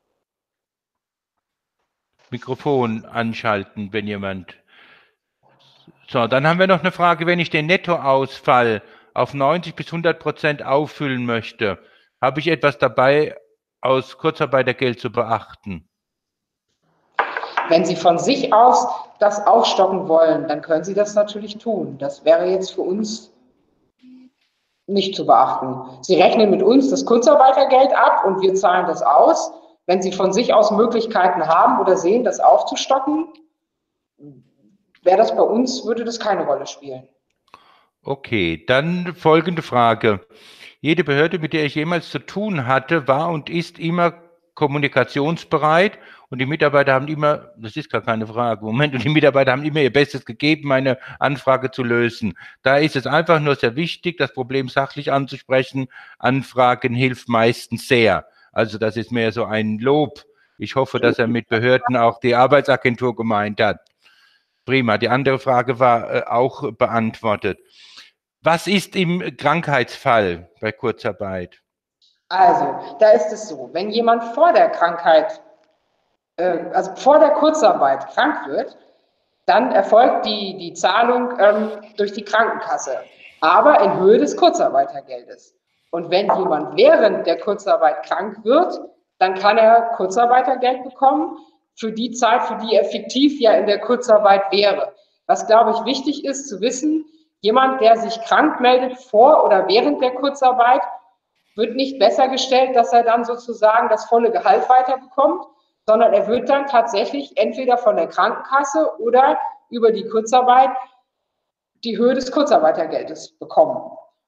Mikrofon anschalten, wenn jemand. So, dann haben wir noch eine Frage, wenn ich den Nettoausfall auf neunzig bis hundert Prozent auffüllen möchte, habe ich etwas dabei aus Kurzarbeitergeld zu beachten? Wenn Sie von sich aus das aufstocken wollen, dann können Sie das natürlich tun. Das wäre jetzt für uns nicht zu beachten. Sie rechnen mit uns das Kurzarbeitergeld ab und wir zahlen das aus. Wenn Sie von sich aus Möglichkeiten haben oder sehen, das aufzustocken, wäre das bei uns, würde das keine Rolle spielen. Okay, dann folgende Frage. Jede Behörde, mit der ich jemals zu tun hatte, war und ist immer kommunikationsbereit und die Mitarbeiter haben immer, das ist gar keine Frage, Moment, und die Mitarbeiter haben immer ihr Bestes gegeben, meine Anfrage zu lösen. Da ist es einfach nur sehr wichtig, das Problem sachlich anzusprechen. Anfragen hilft meistens sehr. Also das ist mehr so ein Lob. Ich hoffe, dass er mit Behörden auch die Arbeitsagentur gemeint hat. Prima, die andere Frage war äh, auch beantwortet. Was ist im Krankheitsfall bei Kurzarbeit? Also, da ist es so, wenn jemand vor der Krankheit, äh, also vor der Kurzarbeit krank wird, dann erfolgt die, die Zahlung ähm, durch die Krankenkasse, aber in Höhe des Kurzarbeitergeldes. Und wenn jemand während der Kurzarbeit krank wird, dann kann er Kurzarbeitergeld bekommen für die Zeit, für die er fiktiv ja in der Kurzarbeit wäre. Was, glaube ich, wichtig ist zu wissen, jemand, der sich krank meldet vor oder während der Kurzarbeit, wird nicht besser gestellt, dass er dann sozusagen das volle Gehalt weiterbekommt, sondern er wird dann tatsächlich entweder von der Krankenkasse oder über die Kurzarbeit die Höhe des Kurzarbeitergeldes bekommen.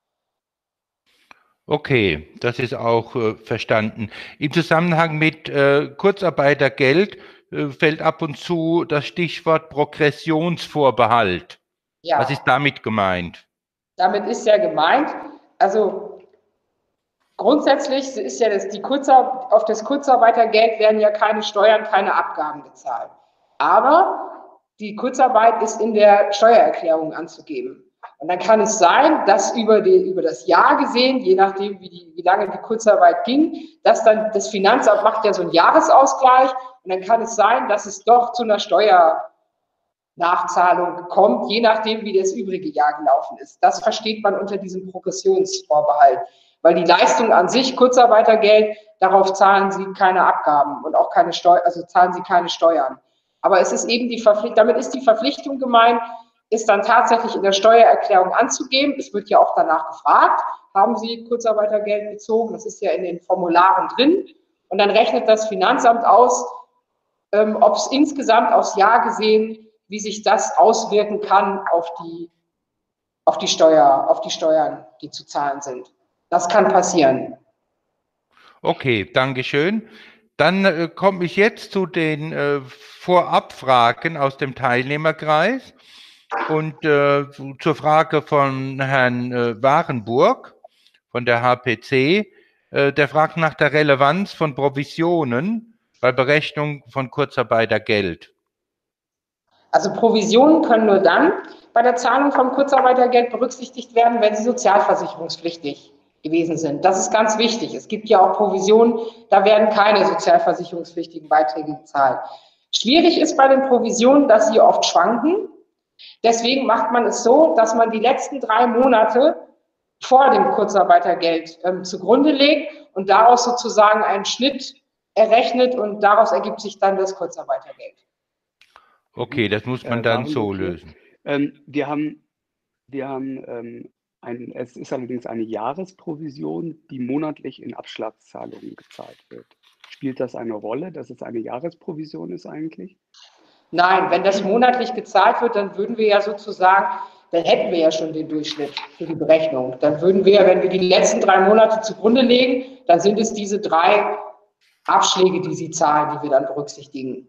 Okay, das ist auch äh, verstanden. Im Zusammenhang mit äh, Kurzarbeitergeld äh, fällt ab und zu das Stichwort Progressionsvorbehalt. Ja. Was ist damit gemeint? Damit ist ja gemeint, also grundsätzlich ist ja das, die Kurzar auf das Kurzarbeitergeld werden ja keine Steuern, keine Abgaben gezahlt. Aber die Kurzarbeit ist in der Steuererklärung anzugeben. Und dann kann es sein, dass über, die, über das Jahr gesehen, je nachdem, wie, die, wie lange die Kurzarbeit ging, dass dann das Finanzamt macht ja so einen Jahresausgleich und dann kann es sein, dass es doch zu einer Steuernachzahlung kommt, je nachdem, wie das übrige Jahr gelaufen ist. Das versteht man unter diesem Progressionsvorbehalt, weil die Leistung an sich, Kurzarbeitergeld, darauf zahlen sie keine Abgaben und auch keine Steuern, also zahlen sie keine Steuern. Aber es ist eben die Verpflichtung, damit ist die Verpflichtung gemeint, ist dann tatsächlich in der Steuererklärung anzugeben. Es wird ja auch danach gefragt, haben Sie Kurzarbeitergeld bezogen? Das ist ja in den Formularen drin. Und dann rechnet das Finanzamt aus, ähm, ob es insgesamt aufs Jahr gesehen, wie sich das auswirken kann auf die, auf die Steuer, auf die Steuern, die zu zahlen sind. Das kann passieren. Okay, Dankeschön. Dann äh, komme ich jetzt zu den äh, Vorabfragen aus dem Teilnehmerkreis. Und äh, zur Frage von Herrn äh, Warenburg von der H P C, äh, der fragt nach der Relevanz von Provisionen bei Berechnung von Kurzarbeitergeld. Also Provisionen können nur dann bei der Zahlung von Kurzarbeitergeld berücksichtigt werden, wenn sie sozialversicherungspflichtig gewesen sind. Das ist ganz wichtig. Es gibt ja auch Provisionen, da werden keine sozialversicherungspflichtigen Beiträge gezahlt. Schwierig ist bei den Provisionen, dass sie oft schwanken. Deswegen macht man es so, dass man die letzten drei Monate vor dem Kurzarbeitergeld ähm, zugrunde legt und daraus sozusagen einen Schnitt errechnet und daraus ergibt sich dann das Kurzarbeitergeld. Okay, das muss man Äh, dann so okay. lösen. Ähm, wir haben, wir haben ähm, ein, es ist allerdings eine Jahresprovision, die monatlich in Abschlagszahlungen gezahlt wird. Spielt das eine Rolle, dass es eine Jahresprovision ist eigentlich? Nein, wenn das monatlich gezahlt wird, dann würden wir ja sozusagen, dann hätten wir ja schon den Durchschnitt für die Berechnung. Dann würden wir, wenn wir die letzten drei Monate zugrunde legen, dann sind es diese drei Abschläge, die Sie zahlen, die wir dann berücksichtigen.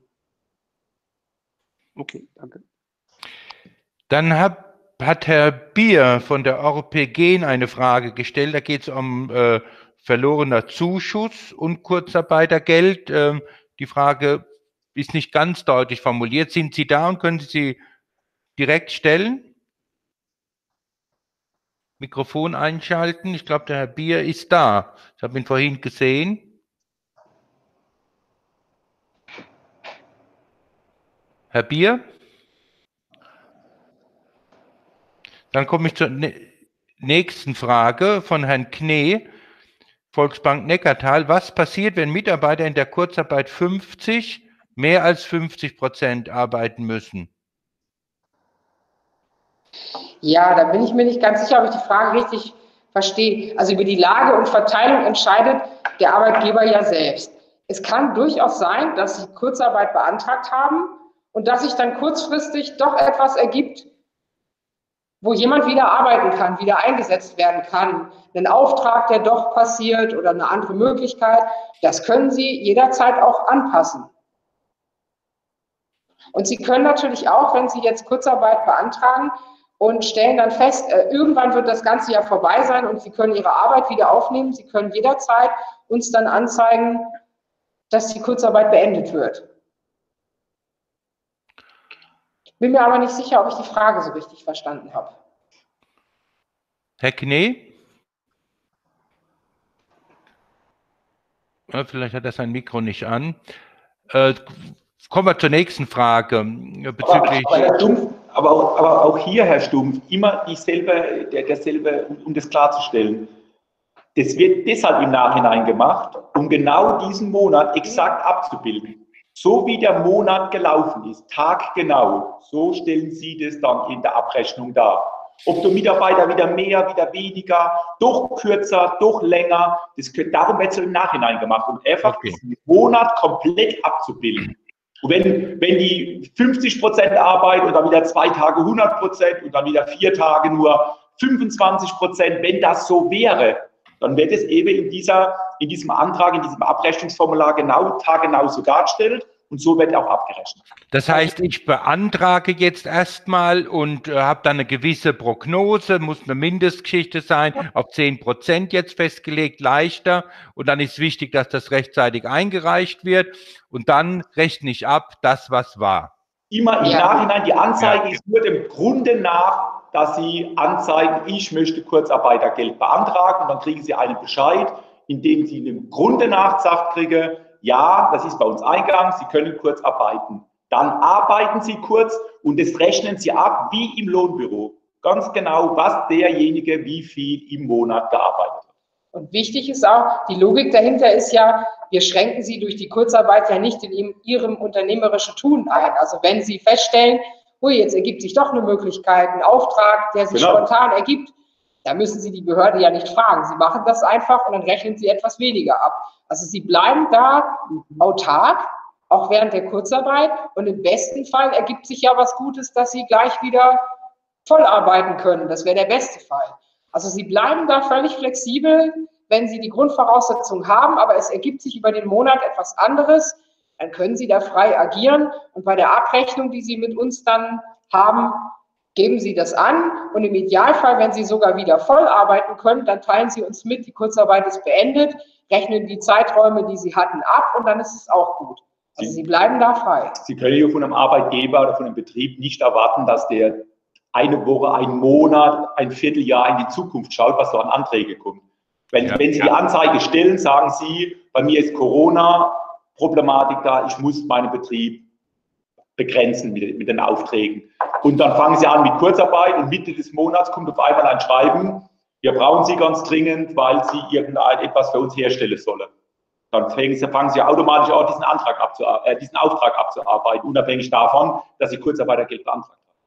Okay, danke. Dann hat, hat Herr Bier von der Orpegen eine Frage gestellt. Da geht es um äh, verlorener Zuschuss und Kurzarbeitergeld. Ähm, die Frage ist nicht ganz deutlich formuliert. Sind Sie da und können Sie sie direkt stellen? Mikrofon einschalten. Ich glaube, der Herr Bier ist da. Ich habe ihn vorhin gesehen. Herr Bier? Dann komme ich zur nächsten Frage von Herrn Knee, Volksbank Neckartal. Was passiert, wenn Mitarbeiter in der Kurzarbeit fünfzig, mehr als fünfzig Prozent arbeiten müssen? Ja, da bin ich mir nicht ganz sicher, ob ich die Frage richtig verstehe. Also über die Lage und Verteilung entscheidet der Arbeitgeber ja selbst. Es kann durchaus sein, dass Sie Kurzarbeit beantragt haben und dass sich dann kurzfristig doch etwas ergibt, wo jemand wieder arbeiten kann, wieder eingesetzt werden kann. Ein Auftrag, der doch passiert oder eine andere Möglichkeit, das können Sie jederzeit auch anpassen. Und Sie können natürlich auch, wenn Sie jetzt Kurzarbeit beantragen und stellen dann fest, äh, irgendwann wird das ganze Jahr vorbei sein und Sie können Ihre Arbeit wieder aufnehmen. Sie können jederzeit uns dann anzeigen, dass die Kurzarbeit beendet wird. Ich bin mir aber nicht sicher, ob ich die Frage so richtig verstanden habe. Herr Knee? Ja, vielleicht hat er sein Mikro nicht an. Äh, kommen wir zur nächsten Frage. Bezüglich aber, aber, Herr Stumpf, aber, auch, aber auch hier, Herr Stumpf, immer dieselbe, der, derselbe, um, um das klarzustellen. Das wird deshalb im Nachhinein gemacht, um genau diesen Monat exakt abzubilden. So wie der Monat gelaufen ist, taggenau, so stellen Sie das dann in der Abrechnung dar. Ob der Mitarbeiter wieder mehr, wieder weniger, doch kürzer, doch länger, das, darum wird so im Nachhinein gemacht, um einfach Okay. diesen Monat komplett abzubilden. Und wenn, wenn die fünfzig Prozent arbeiten und dann wieder zwei Tage hundert Prozent und dann wieder vier Tage nur fünfundzwanzig Prozent, wenn das so wäre, dann wird es eben in, dieser, in diesem Antrag, in diesem Abrechnungsformular genau, taggenau so dargestellt und so wird auch abgerechnet. Das heißt, ich beantrage jetzt erstmal und äh, habe dann eine gewisse Prognose, muss eine Mindestgeschichte sein, auf zehn Prozent jetzt festgelegt, leichter. Und dann ist wichtig, dass das rechtzeitig eingereicht wird. Und dann rechne ich ab, das, was war. Immer im Ja. Nachhinein, die Anzeige Ja. ist nur dem Grunde nach, dass Sie anzeigen, ich möchte Kurzarbeitergeld beantragen und dann kriegen Sie einen Bescheid, in dem Sie dem Grunde nach sagt kriegen, ja, das ist bei uns eingegangen, Sie können kurz arbeiten. Dann arbeiten Sie kurz und das rechnen Sie ab wie im Lohnbüro. Ganz genau, was derjenige wie viel im Monat gearbeitet hat. Und wichtig ist auch, die Logik dahinter ist ja, wir schränken Sie durch die Kurzarbeit ja nicht in Ihrem unternehmerischen Tun ein. Also wenn Sie feststellen, ui, jetzt ergibt sich doch eine Möglichkeit, ein Auftrag, der sich Genau. spontan ergibt, da müssen Sie die Behörde ja nicht fragen. Sie machen das einfach und dann rechnen Sie etwas weniger ab. Also Sie bleiben da autark, auch während der Kurzarbeit, und im besten Fall ergibt sich ja was Gutes, dass Sie gleich wieder voll arbeiten können. Das wäre der beste Fall. Also Sie bleiben da völlig flexibel, wenn Sie die Grundvoraussetzungen haben, aber es ergibt sich über den Monat etwas anderes, dann können Sie da frei agieren und bei der Abrechnung, die Sie mit uns dann haben, geben Sie das an und im Idealfall, wenn Sie sogar wieder voll arbeiten können, dann teilen Sie uns mit, die Kurzarbeit ist beendet, rechnen die Zeiträume, die Sie hatten, ab und dann ist es auch gut. Also Sie bleiben da frei. Sie können ja von einem Arbeitgeber oder von einem Betrieb nicht erwarten, dass der eine Woche, einen Monat, ein Vierteljahr in die Zukunft schaut, was so an Anträge kommt. Wenn, Ja. wenn Sie die Anzeige stellen, sagen Sie, bei mir ist Corona-Problematik da, ich muss meinen Betrieb begrenzen mit, mit den Aufträgen. Und dann fangen Sie an mit Kurzarbeit und Mitte des Monats kommt auf einmal ein Schreiben, wir brauchen Sie ganz dringend, weil Sie irgendetwas für uns herstellen sollen. Dann fangen Sie, fangen Sie automatisch auch diesen, Antrag äh, diesen Auftrag abzuarbeiten, unabhängig davon, dass Sie Kurzarbeitergeld beantragt haben.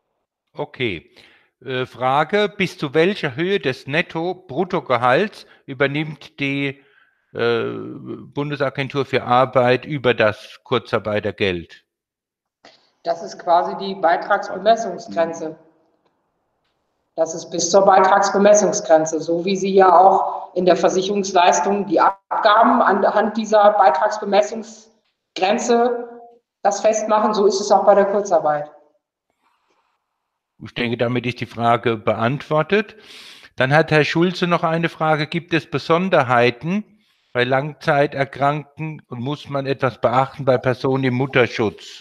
Okay. Äh, Frage, bis zu welcher Höhe des Netto-Bruttogehalts übernimmt die äh, Bundesagentur für Arbeit über das Kurzarbeitergeld? Das ist quasi die Beitragsbemessungsgrenze. Das ist bis zur Beitragsbemessungsgrenze, so wie Sie ja auch in der Versicherungsleistung die Abgaben anhand dieser Beitragsbemessungsgrenze das festmachen, so ist es auch bei der Kurzarbeit. Ich denke, damit ist die Frage beantwortet. Dann hat Herr Schulze noch eine Frage. Gibt es Besonderheiten bei Langzeiterkrankten und muss man etwas beachten bei Personen im Mutterschutz?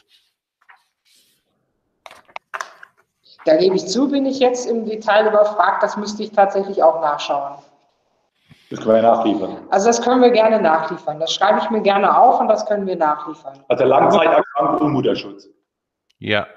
Da gebe ich zu, bin ich jetzt im Detail überfragt. Das müsste ich tatsächlich auch nachschauen. Das können wir nachliefern. Also das können wir gerne nachliefern. Das schreibe ich mir gerne auf und das können wir nachliefern. Also Langzeiterkrankung und Mutterschutz. Ja.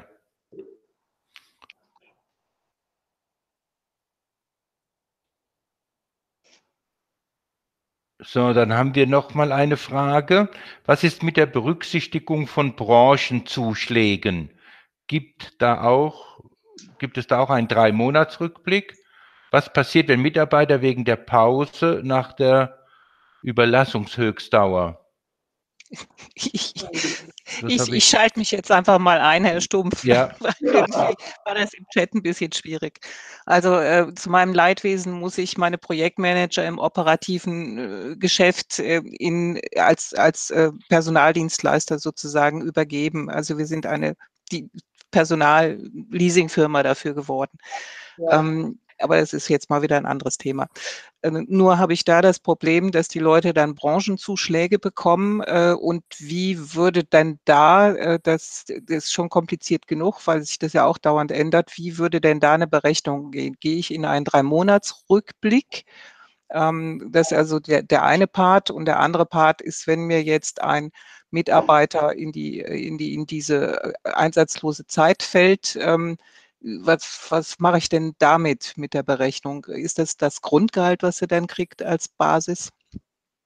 So, dann haben wir noch mal eine Frage. Was ist mit der Berücksichtigung von Branchenzuschlägen? Gibt da auch, gibt es da auch einen Drei-Monats-Rückblick? Was passiert, wenn Mitarbeiter wegen der Pause nach der Überlassungshöchstdauer? Ich, Das ich, habe ich ich. schalte mich jetzt einfach mal ein, Herr Stumpf. Ja. Weil irgendwie war das im Chat ein bisschen schwierig. Also äh, zu meinem Leidwesen muss ich meine Projektmanager im operativen äh, Geschäft äh, in, als, als äh, Personaldienstleister sozusagen übergeben. Also wir sind eine die Personalleasingfirma dafür geworden. Ja. Ähm, aber das ist jetzt mal wieder ein anderes Thema. Äh, nur habe ich da das Problem, dass die Leute dann Branchenzuschläge bekommen. Äh, und wie würde dann da, äh, das, das ist schon kompliziert genug, weil sich das ja auch dauernd ändert, wie würde denn da eine Berechnung gehen? Gehe ich in einen Drei-Monats-Rückblick? Ähm, das ist also der, der eine Part. Und der andere Part ist, wenn mir jetzt ein Mitarbeiter in, die, in, die, in diese einsatzlose Zeit fällt, ähm, Was, was mache ich denn damit mit der Berechnung? Ist das das Grundgehalt, was er dann kriegt als Basis?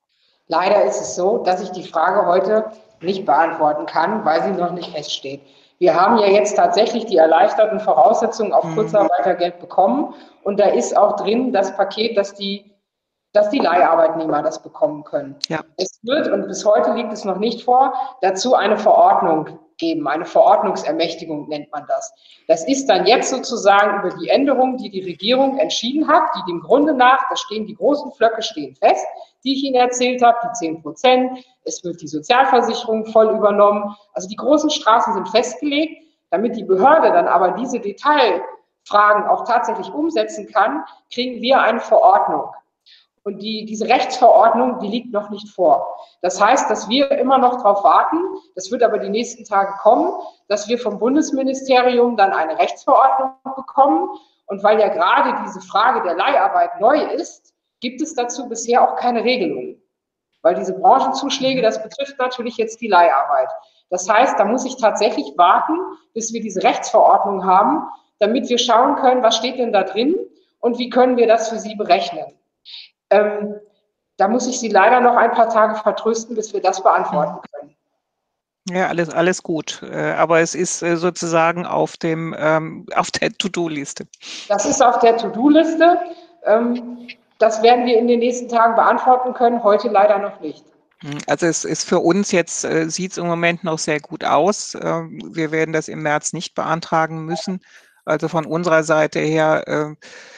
Leider ist es so, dass ich die Frage heute nicht beantworten kann, weil sie noch nicht feststeht. Wir haben ja jetzt tatsächlich die erleichterten Voraussetzungen auf Mhm. Kurzarbeitergeld bekommen und da ist auch drin das Paket, dass die, dass die Leiharbeitnehmer das bekommen können. Ja. Es wird, und bis heute liegt es noch nicht vor, dazu eine Verordnung geben, eine Verordnungsermächtigung nennt man das. Das ist dann jetzt sozusagen über die Änderung, die die Regierung entschieden hat, die dem Grunde nach, da stehen die großen Flöcke stehen fest, die ich Ihnen erzählt habe, die zehn Prozent, es wird die Sozialversicherung voll übernommen, also die großen Straßen sind festgelegt, damit die Behörde dann aber diese Detailfragen auch tatsächlich umsetzen kann, kriegen wir eine Verordnung. Und die, diese Rechtsverordnung, die liegt noch nicht vor. Das heißt, dass wir immer noch darauf warten, das wird aber die nächsten Tage kommen, dass wir vom Bundesministerium dann eine Rechtsverordnung bekommen. Und weil ja gerade diese Frage der Leiharbeit neu ist, gibt es dazu bisher auch keine Regelung. Weil diese Branchenzuschläge, das betrifft natürlich jetzt die Leiharbeit. Das heißt, da muss ich tatsächlich warten, bis wir diese Rechtsverordnung haben, damit wir schauen können, was steht denn da drin und wie können wir das für Sie berechnen. Ähm, da muss ich Sie leider noch ein paar Tage vertrösten, bis wir das beantworten können. Ja, alles, alles gut. Äh, aber es ist äh, sozusagen auf dem, ähm, auf der To-Do-Liste. Das ist auf der To-Do-Liste. Ähm, das werden wir in den nächsten Tagen beantworten können, heute leider noch nicht. Also es ist für uns jetzt, äh, sieht es im Moment noch sehr gut aus. Ähm, wir werden das im März nicht beantragen müssen. Also von unserer Seite her äh,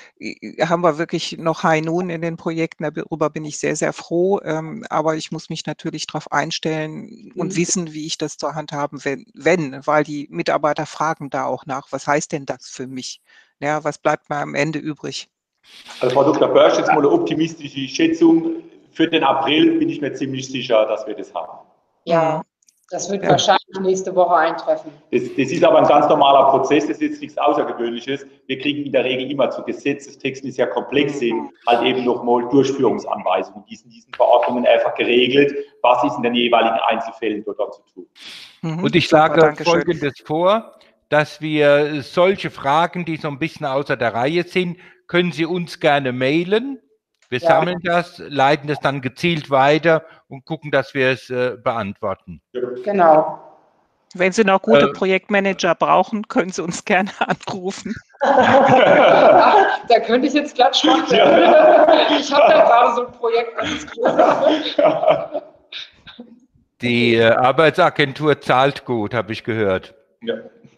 haben wir wirklich noch High Noon in den Projekten, darüber bin ich sehr, sehr froh. Ähm, aber ich muss mich natürlich darauf einstellen und Mhm. wissen, wie ich das zur Hand haben, wenn, wenn, weil die Mitarbeiter fragen da auch nach, was heißt denn das für mich? Ja, was bleibt mir am Ende übrig? Also Frau Doktor Börsch, jetzt mal eine optimistische Schätzung. Für den April bin ich mir ziemlich sicher, dass wir das haben. Ja, das wird Ja. wahrscheinlich nächste Woche eintreffen. Das, das ist aber ein ganz normaler Prozess, das ist jetzt nichts Außergewöhnliches. Wir kriegen in der Regel immer zu Gesetzestexten, die sehr komplex sind, halt eben nochmal Durchführungsanweisungen. Die sind in diesen Verordnungen einfach geregelt, was ist in den jeweiligen Einzelfällen dort zu tun. Mhm. Und ich Super, schlage Dankeschön. Folgendes vor, dass wir solche Fragen, die so ein bisschen außer der Reihe sind, können Sie uns gerne mailen. Wir Ja. sammeln das, leiten es dann gezielt weiter und gucken, dass wir es äh, beantworten. Genau. Wenn Sie noch gute Äh, Projektmanager brauchen, können Sie uns gerne anrufen. Ach, da könnte ich jetzt glatt schwach werden. Ich habe ja gerade so ein Projekt, das ist groß. Die äh, Arbeitsagentur zahlt gut, habe ich gehört. Ja.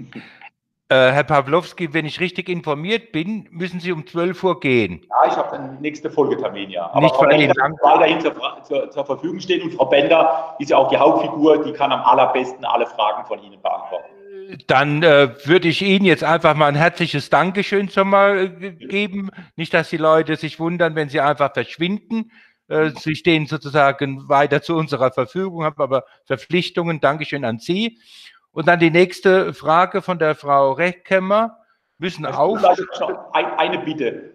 Äh, Herr Pawlowski, wenn ich richtig informiert bin, müssen Sie um zwölf Uhr gehen. Ja, ich habe den nächsten Folgetermin, ja. Aber Nicht, Frau weil Bender Ihnen lang- wird weiterhin zur, zur, zur Verfügung stehen und Frau Bender ist ja auch die Hauptfigur, die kann am allerbesten alle Fragen von Ihnen beantworten. Dann äh, würde ich Ihnen jetzt einfach mal ein herzliches Dankeschön schon mal äh, geben. Nicht, dass die Leute sich wundern, wenn sie einfach verschwinden. Äh, sie stehen sozusagen weiter zu unserer Verfügung, haben aber Verpflichtungen. Dankeschön an Sie. Und dann die nächste Frage von der Frau Rechkemmer. Müssen auch. Noch ein, eine Bitte.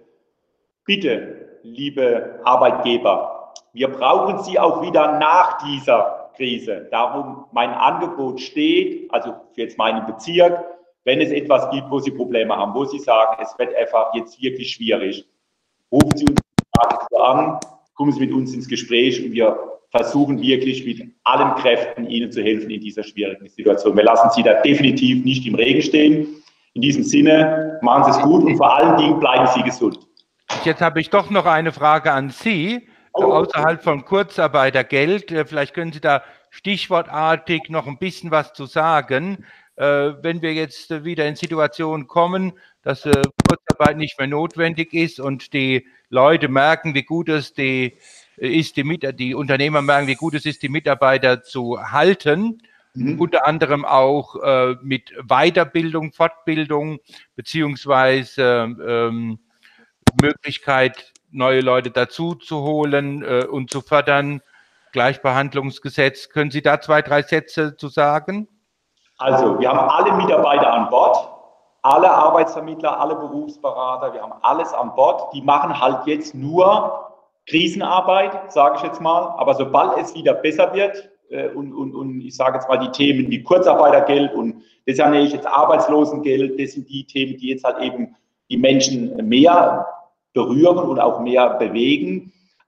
Bitte, liebe Arbeitgeber, wir brauchen Sie auch wieder nach dieser Krise. Darum mein Angebot steht, also für jetzt meinen Bezirk, wenn es etwas gibt, wo Sie Probleme haben, wo Sie sagen, es wird einfach jetzt wirklich schwierig, rufen Sie uns an, kommen Sie mit uns ins Gespräch und wir versuchen wirklich mit allen Kräften Ihnen zu helfen in dieser schwierigen Situation. Wir lassen Sie da definitiv nicht im Regen stehen. In diesem Sinne, machen Sie es gut und vor allen Dingen bleiben Sie gesund. Jetzt habe ich doch noch eine Frage an Sie, Oh. außerhalb von Kurzarbeitergeld. Äh, Vielleicht können Sie da stichwortartig noch ein bisschen was zu sagen. Äh, wenn wir jetzt äh, wieder in Situationen kommen, dass äh, Kurzarbeit nicht mehr notwendig ist und die Leute merken, wie gut es die, äh, ist, die, Mit die Unternehmer merken, wie gut es ist, die Mitarbeiter zu halten, Mhm. unter anderem auch äh, mit Weiterbildung, Fortbildung beziehungsweise ähm, Möglichkeit, neue Leute dazu zu holen äh, und zu fördern. Gleichbehandlungsgesetz. Können Sie da zwei, drei Sätze zu sagen? Also, wir haben alle Mitarbeiter an Bord, alle Arbeitsvermittler, alle Berufsberater, wir haben alles an Bord. Die machen halt jetzt nur Krisenarbeit, sage ich jetzt mal. Aber sobald es wieder besser wird äh, und, und, und ich sage jetzt mal die Themen wie Kurzarbeitergeld und das ist ja nicht jetzt Arbeitslosengeld, das sind die Themen, die jetzt halt eben die Menschen mehr berühren und auch mehr bewegen.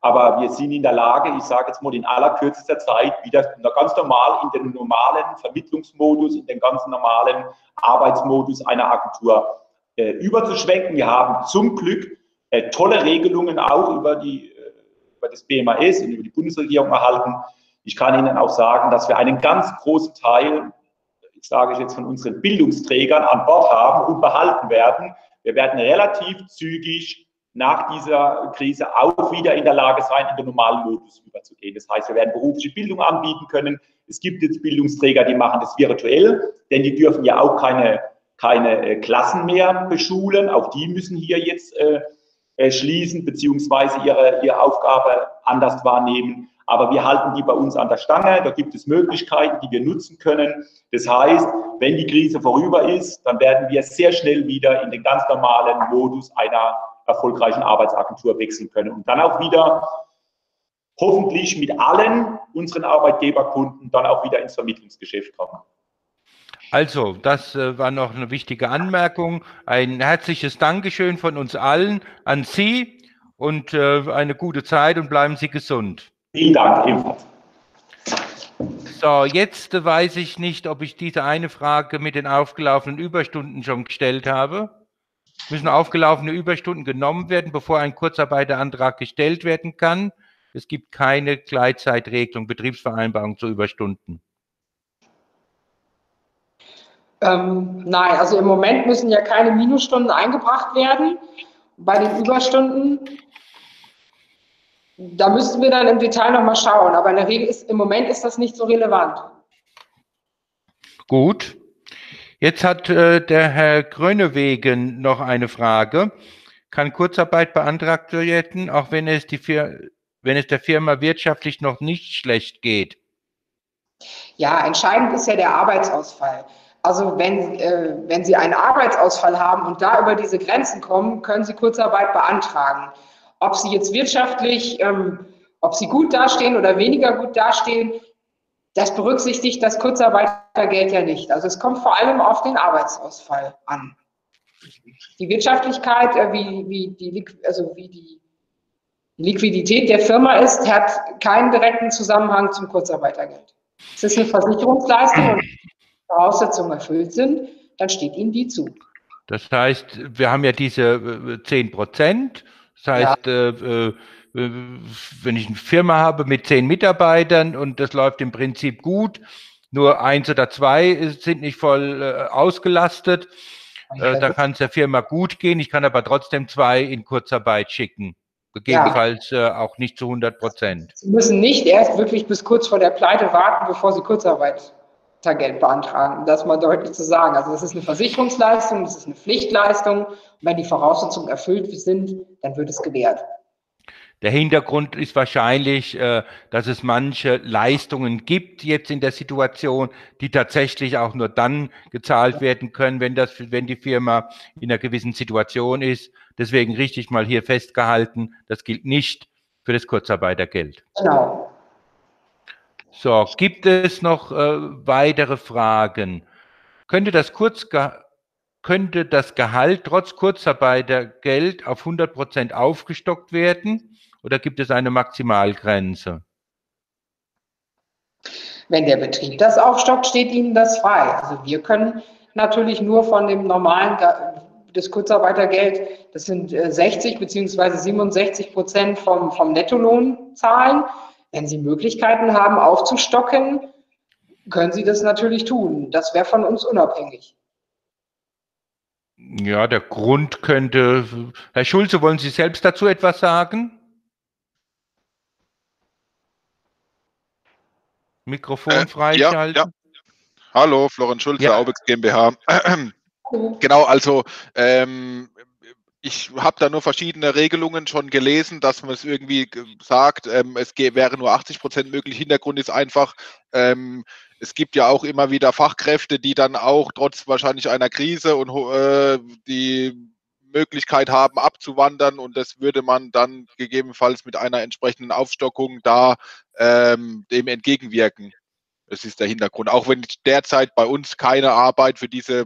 aber wir sind in der Lage, ich sage jetzt mal in allerkürzester Zeit, wieder ganz normal in den normalen Vermittlungsmodus, in den ganz normalen Arbeitsmodus einer Agentur äh, überzuschwenken. Wir haben zum Glück äh, tolle Regelungen auch über, die, äh, über das B M A S und über die Bundesregierung erhalten. Ich kann Ihnen auch sagen, dass wir einen ganz großen Teil, ich sage ich jetzt von unseren Bildungsträgern, an Bord haben und behalten werden. Wir werden relativ zügig nach dieser Krise auch wieder in der Lage sein, in den normalen Modus überzugehen. Das heißt, wir werden berufliche Bildung anbieten können. Es gibt jetzt Bildungsträger, die machen das virtuell, denn die dürfen ja auch keine, keine Klassen mehr beschulen. Auch die müssen hier jetzt äh, schließen, beziehungsweise ihre, ihre Aufgabe anders wahrnehmen. Aber wir halten die bei uns an der Stange. Da gibt es Möglichkeiten, die wir nutzen können. Das heißt, wenn die Krise vorüber ist, dann werden wir sehr schnell wieder in den ganz normalen Modus einer erfolgreichen Arbeitsagentur wechseln können und dann auch wieder hoffentlich mit allen unseren Arbeitgeberkunden dann auch wieder ins Vermittlungsgeschäft kommen. Also, das äh, war noch eine wichtige Anmerkung. Ein herzliches Dankeschön von uns allen an Sie und äh, eine gute Zeit und bleiben Sie gesund. Vielen Dank, ebenfalls. So, jetzt äh, weiß ich nicht, ob ich diese eine Frage mit den aufgelaufenen Überstunden schon gestellt habe. Müssen aufgelaufene Überstunden genommen werden, bevor ein Kurzarbeiterantrag gestellt werden kann. Es gibt keine Gleitzeitregelung, Betriebsvereinbarung zu Überstunden. Ähm, nein, also im Moment müssen ja keine Minusstunden eingebracht werden. Bei den Überstunden, da müssten wir dann im Detail nochmal schauen, aber in der Regel ist, im Moment ist das nicht so relevant. Gut. Jetzt hat äh, der Herr Grönewegen noch eine Frage. Kann Kurzarbeit beantragt werden, auch wenn es, die Fir wenn es der Firma wirtschaftlich noch nicht schlecht geht? Ja, entscheidend ist ja der Arbeitsausfall. Also wenn, äh, wenn Sie einen Arbeitsausfall haben und da über diese Grenzen kommen, können Sie Kurzarbeit beantragen. Ob Sie jetzt wirtschaftlich, ähm, ob Sie gut dastehen oder weniger gut dastehen, das berücksichtigt das Kurzarbeitergeld ja nicht. Also es kommt vor allem auf den Arbeitsausfall an. Die Wirtschaftlichkeit, wie, wie, die, also wie die Liquidität der Firma ist, hat keinen direkten Zusammenhang zum Kurzarbeitergeld. Es ist eine Versicherungsleistung und wenn die Voraussetzungen erfüllt sind, dann steht Ihnen die zu. Das heißt, wir haben ja diese zehn Prozent. Das heißt, ja. äh, wenn ich eine Firma habe mit zehn Mitarbeitern und das läuft im Prinzip gut, nur eins oder zwei sind nicht voll äh, ausgelastet, äh, da kann es der Firma gut gehen. Ich kann aber trotzdem zwei in Kurzarbeit schicken, gegebenenfalls ja. äh, auch nicht zu hundert Prozent. Sie müssen nicht erst wirklich bis kurz vor der Pleite warten, bevor Sie Kurzarbeitergeld beantragen, um das mal deutlich zu sagen. Also das ist eine Versicherungsleistung, das ist eine Pflichtleistung und wenn die Voraussetzungen erfüllt sind, dann wird es gewährt. Der Hintergrund ist wahrscheinlich, dass es manche Leistungen gibt jetzt in der Situation, die tatsächlich auch nur dann gezahlt werden können, wenn, das, wenn die Firma in einer gewissen Situation ist. Deswegen richtig mal hier festgehalten, das gilt nicht für das Kurzarbeitergeld. Genau. So, gibt es noch äh, weitere Fragen? Könnte das Kurzge könnte das Gehalt trotz Kurzarbeitergeld auf hundert Prozent aufgestockt werden? Oder gibt es eine Maximalgrenze? Wenn der Betrieb das aufstockt, steht Ihnen das frei. Also wir können natürlich nur von dem normalen, das Kurzarbeitergeld, das sind sechzig beziehungsweise siebenundsechzig Prozent vom, vom Nettolohn zahlen. Wenn Sie Möglichkeiten haben, aufzustocken, können Sie das natürlich tun. Das wäre von uns unabhängig. Ja, der Grund könnte... Herr Schulze, wollen Sie selbst dazu etwas sagen? Mikrofon äh, freischalten. Ja, ja. Hallo, Florian Schulze, ja. Aubex GmbH. Hallo. Genau, also ähm, ich habe da nur verschiedene Regelungen schon gelesen, dass man es irgendwie sagt, ähm, es wäre nur achtzig Prozent möglich. Hintergrund ist einfach, ähm, es gibt ja auch immer wieder Fachkräfte, die dann auch trotz wahrscheinlich einer Krise und äh, die Möglichkeit haben, abzuwandern, und das würde man dann gegebenenfalls mit einer entsprechenden Aufstockung da ähm, dem entgegenwirken. Das ist der Hintergrund. Auch wenn derzeit bei uns keine Arbeit für diese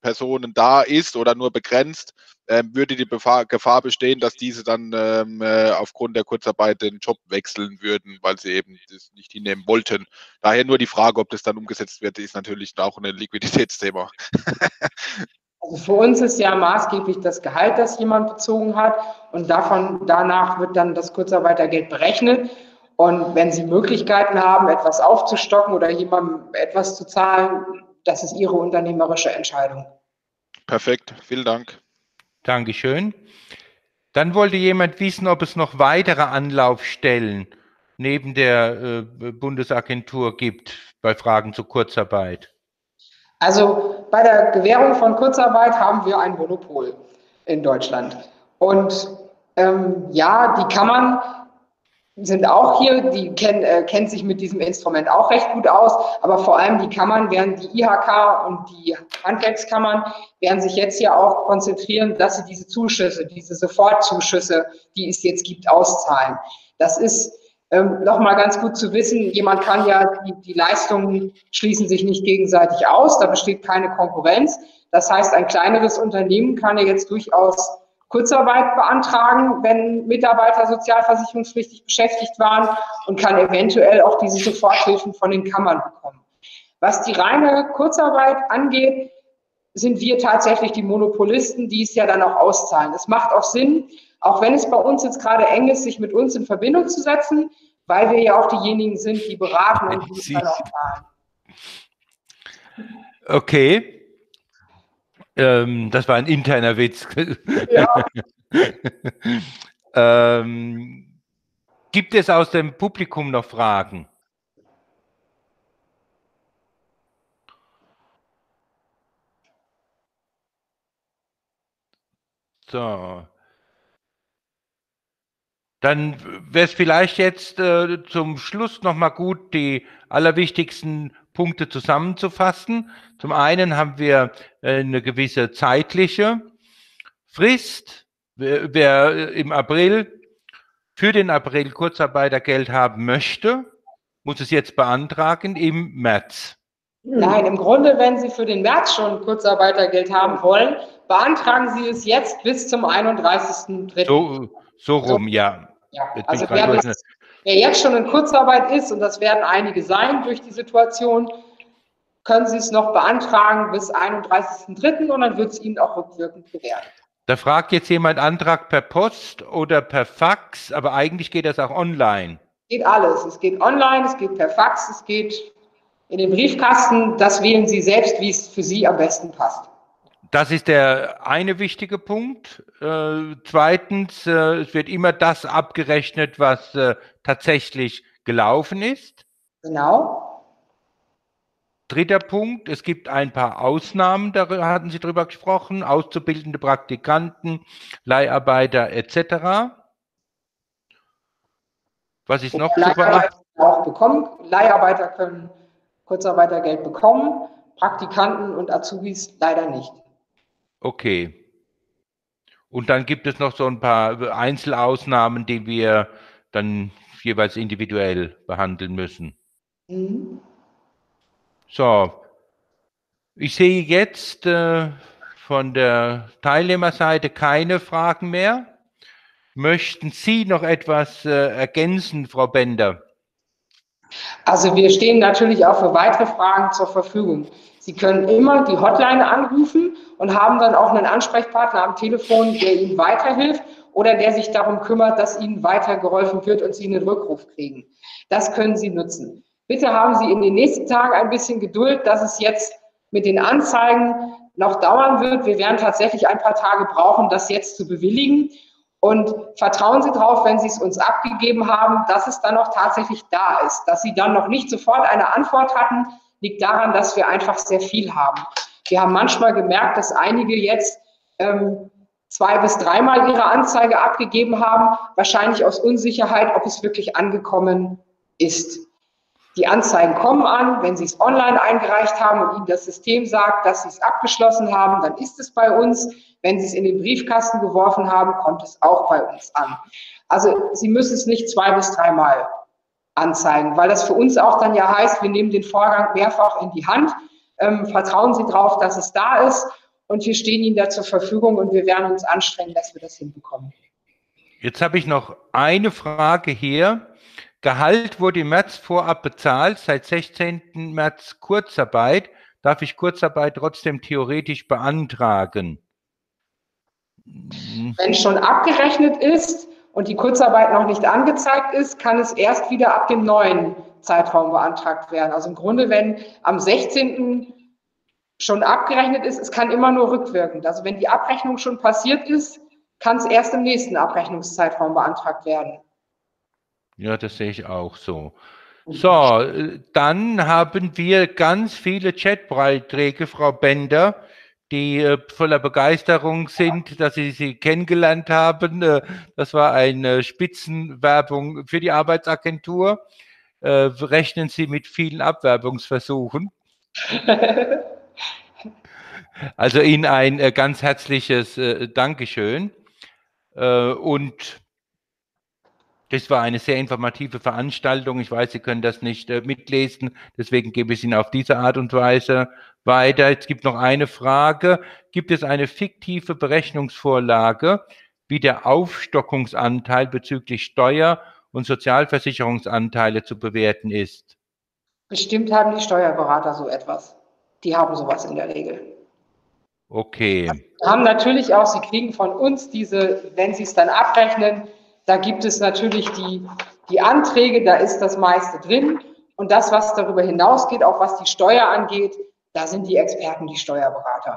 Personen da ist oder nur begrenzt, ähm, würde die Befahr, Gefahr bestehen, dass diese dann ähm, äh, aufgrund der Kurzarbeit den Job wechseln würden, weil sie eben das nicht hinnehmen wollten. Daher nur die Frage, ob das dann umgesetzt wird, ist natürlich auch ein Liquiditätsthema. Also für uns ist ja maßgeblich das Gehalt, das jemand bezogen hat, und davon, danach wird dann das Kurzarbeitergeld berechnet. Und wenn Sie Möglichkeiten haben, etwas aufzustocken oder jemandem etwas zu zahlen, das ist Ihre unternehmerische Entscheidung. Perfekt, vielen Dank. Dankeschön. Dann wollte jemand wissen, ob es noch weitere Anlaufstellen neben der äh, Bundesagentur gibt bei Fragen zur Kurzarbeit. Also bei der Gewährung von Kurzarbeit haben wir ein Monopol in Deutschland. Und ähm, ja, die Kammern sind auch hier, die kenn, äh, kennt sich mit diesem Instrument auch recht gut aus, aber vor allem die Kammern werden, die I H K und die Handwerkskammern werden sich jetzt ja auch konzentrieren, dass sie diese Zuschüsse, diese Sofortzuschüsse, die es jetzt gibt, auszahlen. Das ist ähm, nochmal ganz gut zu wissen. Jemand kann ja, die, die Leistungen schließen sich nicht gegenseitig aus, da besteht keine Konkurrenz. Das heißt, ein kleineres Unternehmen kann ja jetzt durchaus Kurzarbeit beantragen, wenn Mitarbeiter sozialversicherungspflichtig beschäftigt waren, und kann eventuell auch diese Soforthilfen von den Kammern bekommen. Was die reine Kurzarbeit angeht, sind wir tatsächlich die Monopolisten, die es ja dann auch auszahlen. Es macht auch Sinn, auch wenn es bei uns jetzt gerade eng ist, sich mit uns in Verbindung zu setzen, weil wir ja auch diejenigen sind, die beraten und die es dann auch zahlen. Okay. Ähm, das war ein interner Witz. Ja. ähm, gibt es aus dem Publikum noch Fragen? So. Dann wäre es vielleicht jetzt äh, zum Schluss nochmal gut, die allerwichtigsten Punkte zusammenzufassen. Zum einen haben wir äh, eine gewisse zeitliche Frist. Wer, wer im April für den April Kurzarbeitergeld haben möchte, muss es jetzt beantragen im März. Nein, im Grunde, wenn Sie für den März schon Kurzarbeitergeld haben wollen, beantragen Sie es jetzt bis zum einunddreißigsten dritten So, so rum, ja. Ja, Jetzt bin also ich grad wer, durch. das, wer jetzt schon in Kurzarbeit ist, und das werden einige sein durch die Situation, können Sie es noch beantragen bis einunddreißigsten dritten und dann wird es Ihnen auch rückwirkend gewährt. Da fragt jetzt jemand Antrag per Post oder per Fax, aber eigentlich geht das auch online. Geht alles. Es geht online, es geht per Fax, es geht in den Briefkasten. Das wählen Sie selbst, wie es für Sie am besten passt. Das ist der eine wichtige Punkt. Äh, zweitens, äh, es wird immer das abgerechnet, was äh, tatsächlich gelaufen ist. Genau. Dritter Punkt, es gibt ein paar Ausnahmen, da hatten Sie drüber gesprochen, auszubildende Praktikanten, Leiharbeiter et cetera. Was ist noch zu beachten? Auch bekommen. Leiharbeiter können Kurzarbeitergeld bekommen, Praktikanten und Azubis leider nicht. Okay. Und dann gibt es noch so ein paar Einzelausnahmen, die wir dann jeweils individuell behandeln müssen. Mhm. So, ich sehe jetzt äh, von der Teilnehmerseite keine Fragen mehr. Möchten Sie noch etwas äh, ergänzen, Frau Bender? Also wir stehen natürlich auch für weitere Fragen zur Verfügung. Sie können immer die Hotline anrufen und haben dann auch einen Ansprechpartner am Telefon, der Ihnen weiterhilft oder der sich darum kümmert, dass Ihnen weitergeholfen wird und Sie einen Rückruf kriegen. Das können Sie nutzen. Bitte haben Sie in den nächsten Tagen ein bisschen Geduld, dass es jetzt mit den Anzeigen noch dauern wird. Wir werden tatsächlich ein paar Tage brauchen, das jetzt zu bewilligen. Und vertrauen Sie darauf, wenn Sie es uns abgegeben haben, dass es dann auch tatsächlich da ist. Dass Sie dann noch nicht sofort eine Antwort hatten, liegt daran, dass wir einfach sehr viel haben. Wir haben manchmal gemerkt, dass einige jetzt ähm, zwei bis dreimal ihre Anzeige abgegeben haben, wahrscheinlich aus Unsicherheit, ob es wirklich angekommen ist. Die Anzeigen kommen an, wenn Sie es online eingereicht haben und Ihnen das System sagt, dass Sie es abgeschlossen haben, dann ist es bei uns. Wenn Sie es in den Briefkasten geworfen haben, kommt es auch bei uns an. Also Sie müssen es nicht zwei bis dreimal anzeigen, weil das für uns auch dann ja heißt, wir nehmen den Vorgang mehrfach in die Hand. Ähm, vertrauen Sie darauf, dass es da ist Und wir stehen Ihnen da zur Verfügung und wir werden uns anstrengen, dass wir das hinbekommen. Jetzt habe ich noch eine Frage hier. Gehalt wurde im März vorab bezahlt, seit sechzehnten März Kurzarbeit. Darf ich Kurzarbeit trotzdem theoretisch beantragen? Wenn schon abgerechnet ist und die Kurzarbeit noch nicht angezeigt ist, kann es erst wieder ab dem neuen Zeitraum beantragt werden. Also im Grunde, wenn am sechzehnten schon abgerechnet ist, es kann immer nur rückwirkend. Also wenn die Abrechnung schon passiert ist, kann es erst im nächsten Abrechnungszeitraum beantragt werden. Ja, das sehe ich auch so. So, dann haben wir ganz viele Chatbeiträge, Frau Bender, die äh, voller Begeisterung sind, dass Sie sie kennengelernt haben. Äh, das war eine Spitzenwerbung für die Arbeitsagentur. Äh, rechnen Sie mit vielen Abwerbungsversuchen? Also Ihnen ein äh, ganz herzliches äh, Dankeschön. Äh, und das war eine sehr informative Veranstaltung. Ich weiß, Sie können das nicht äh, mitlesen, deswegen gebe ich es Ihnen auf diese Art und Weise weiter. Es gibt noch eine Frage. Gibt es eine fiktive Berechnungsvorlage, wie der Aufstockungsanteil bezüglich Steuer- und Sozialversicherungsanteile zu bewerten ist? Bestimmt haben die Steuerberater so etwas. Die haben sowas in der Regel. Okay. Wir haben natürlich auch, Sie kriegen von uns diese, wenn Sie es dann abrechnen, da gibt es natürlich die, die Anträge, da ist das meiste drin. Und das, was darüber hinausgeht, auch was die Steuer angeht, da sind die Experten, die Steuerberater.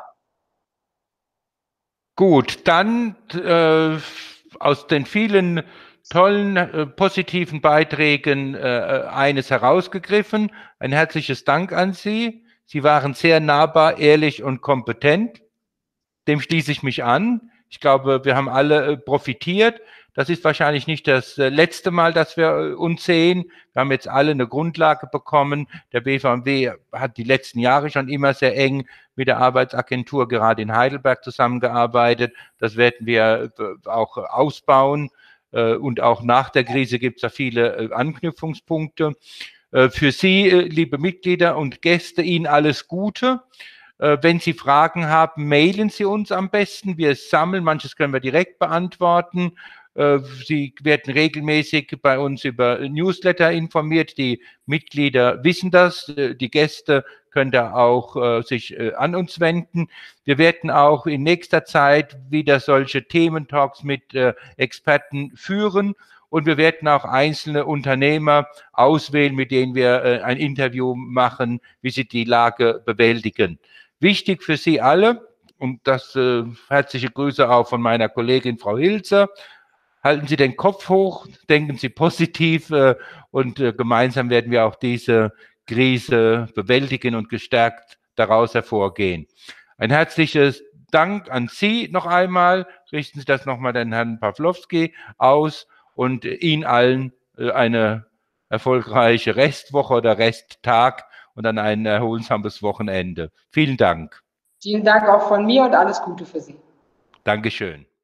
Gut, dann äh, aus den vielen tollen, äh, positiven Beiträgen äh, eines herausgegriffen. Ein herzliches Dank an Sie. Sie waren sehr nahbar, ehrlich und kompetent. Dem schließe ich mich an. Ich glaube, wir haben alle äh, profitiert. Das ist wahrscheinlich nicht das äh, letzte Mal, dass wir äh, uns sehen. Wir haben jetzt alle eine Grundlage bekommen. Der B V M W hat die letzten Jahre schon immer sehr eng mit der Arbeitsagentur gerade in Heidelberg zusammengearbeitet. Das werden wir äh, auch ausbauen. Äh, und auch nach der Krise gibt es da viele äh, Anknüpfungspunkte. Äh, für Sie, äh, liebe Mitglieder und Gäste, Ihnen alles Gute. Wenn Sie Fragen haben, mailen Sie uns am besten. Wir sammeln, manches können wir direkt beantworten. Sie werden regelmäßig bei uns über Newsletter informiert. Die Mitglieder wissen das. Die Gäste können da auch sich an uns wenden. Wir werden auch in nächster Zeit wieder solche Thementalks mit Experten führen. Und wir werden auch einzelne Unternehmer auswählen, mit denen wir ein Interview machen, wie sie die Lage bewältigen. Wichtig für Sie alle, und das äh, herzliche Grüße auch von meiner Kollegin Frau Hilzer, halten Sie den Kopf hoch, denken Sie positiv äh, und äh, gemeinsam werden wir auch diese Krise bewältigen und gestärkt daraus hervorgehen. Ein herzliches Dank an Sie noch einmal, richten Sie das nochmal den Herrn Pawlowski aus und äh, Ihnen allen äh, eine erfolgreiche Restwoche oder Resttag und dann ein erholsames Wochenende. Vielen Dank. Vielen Dank auch von mir und alles Gute für Sie. Dankeschön.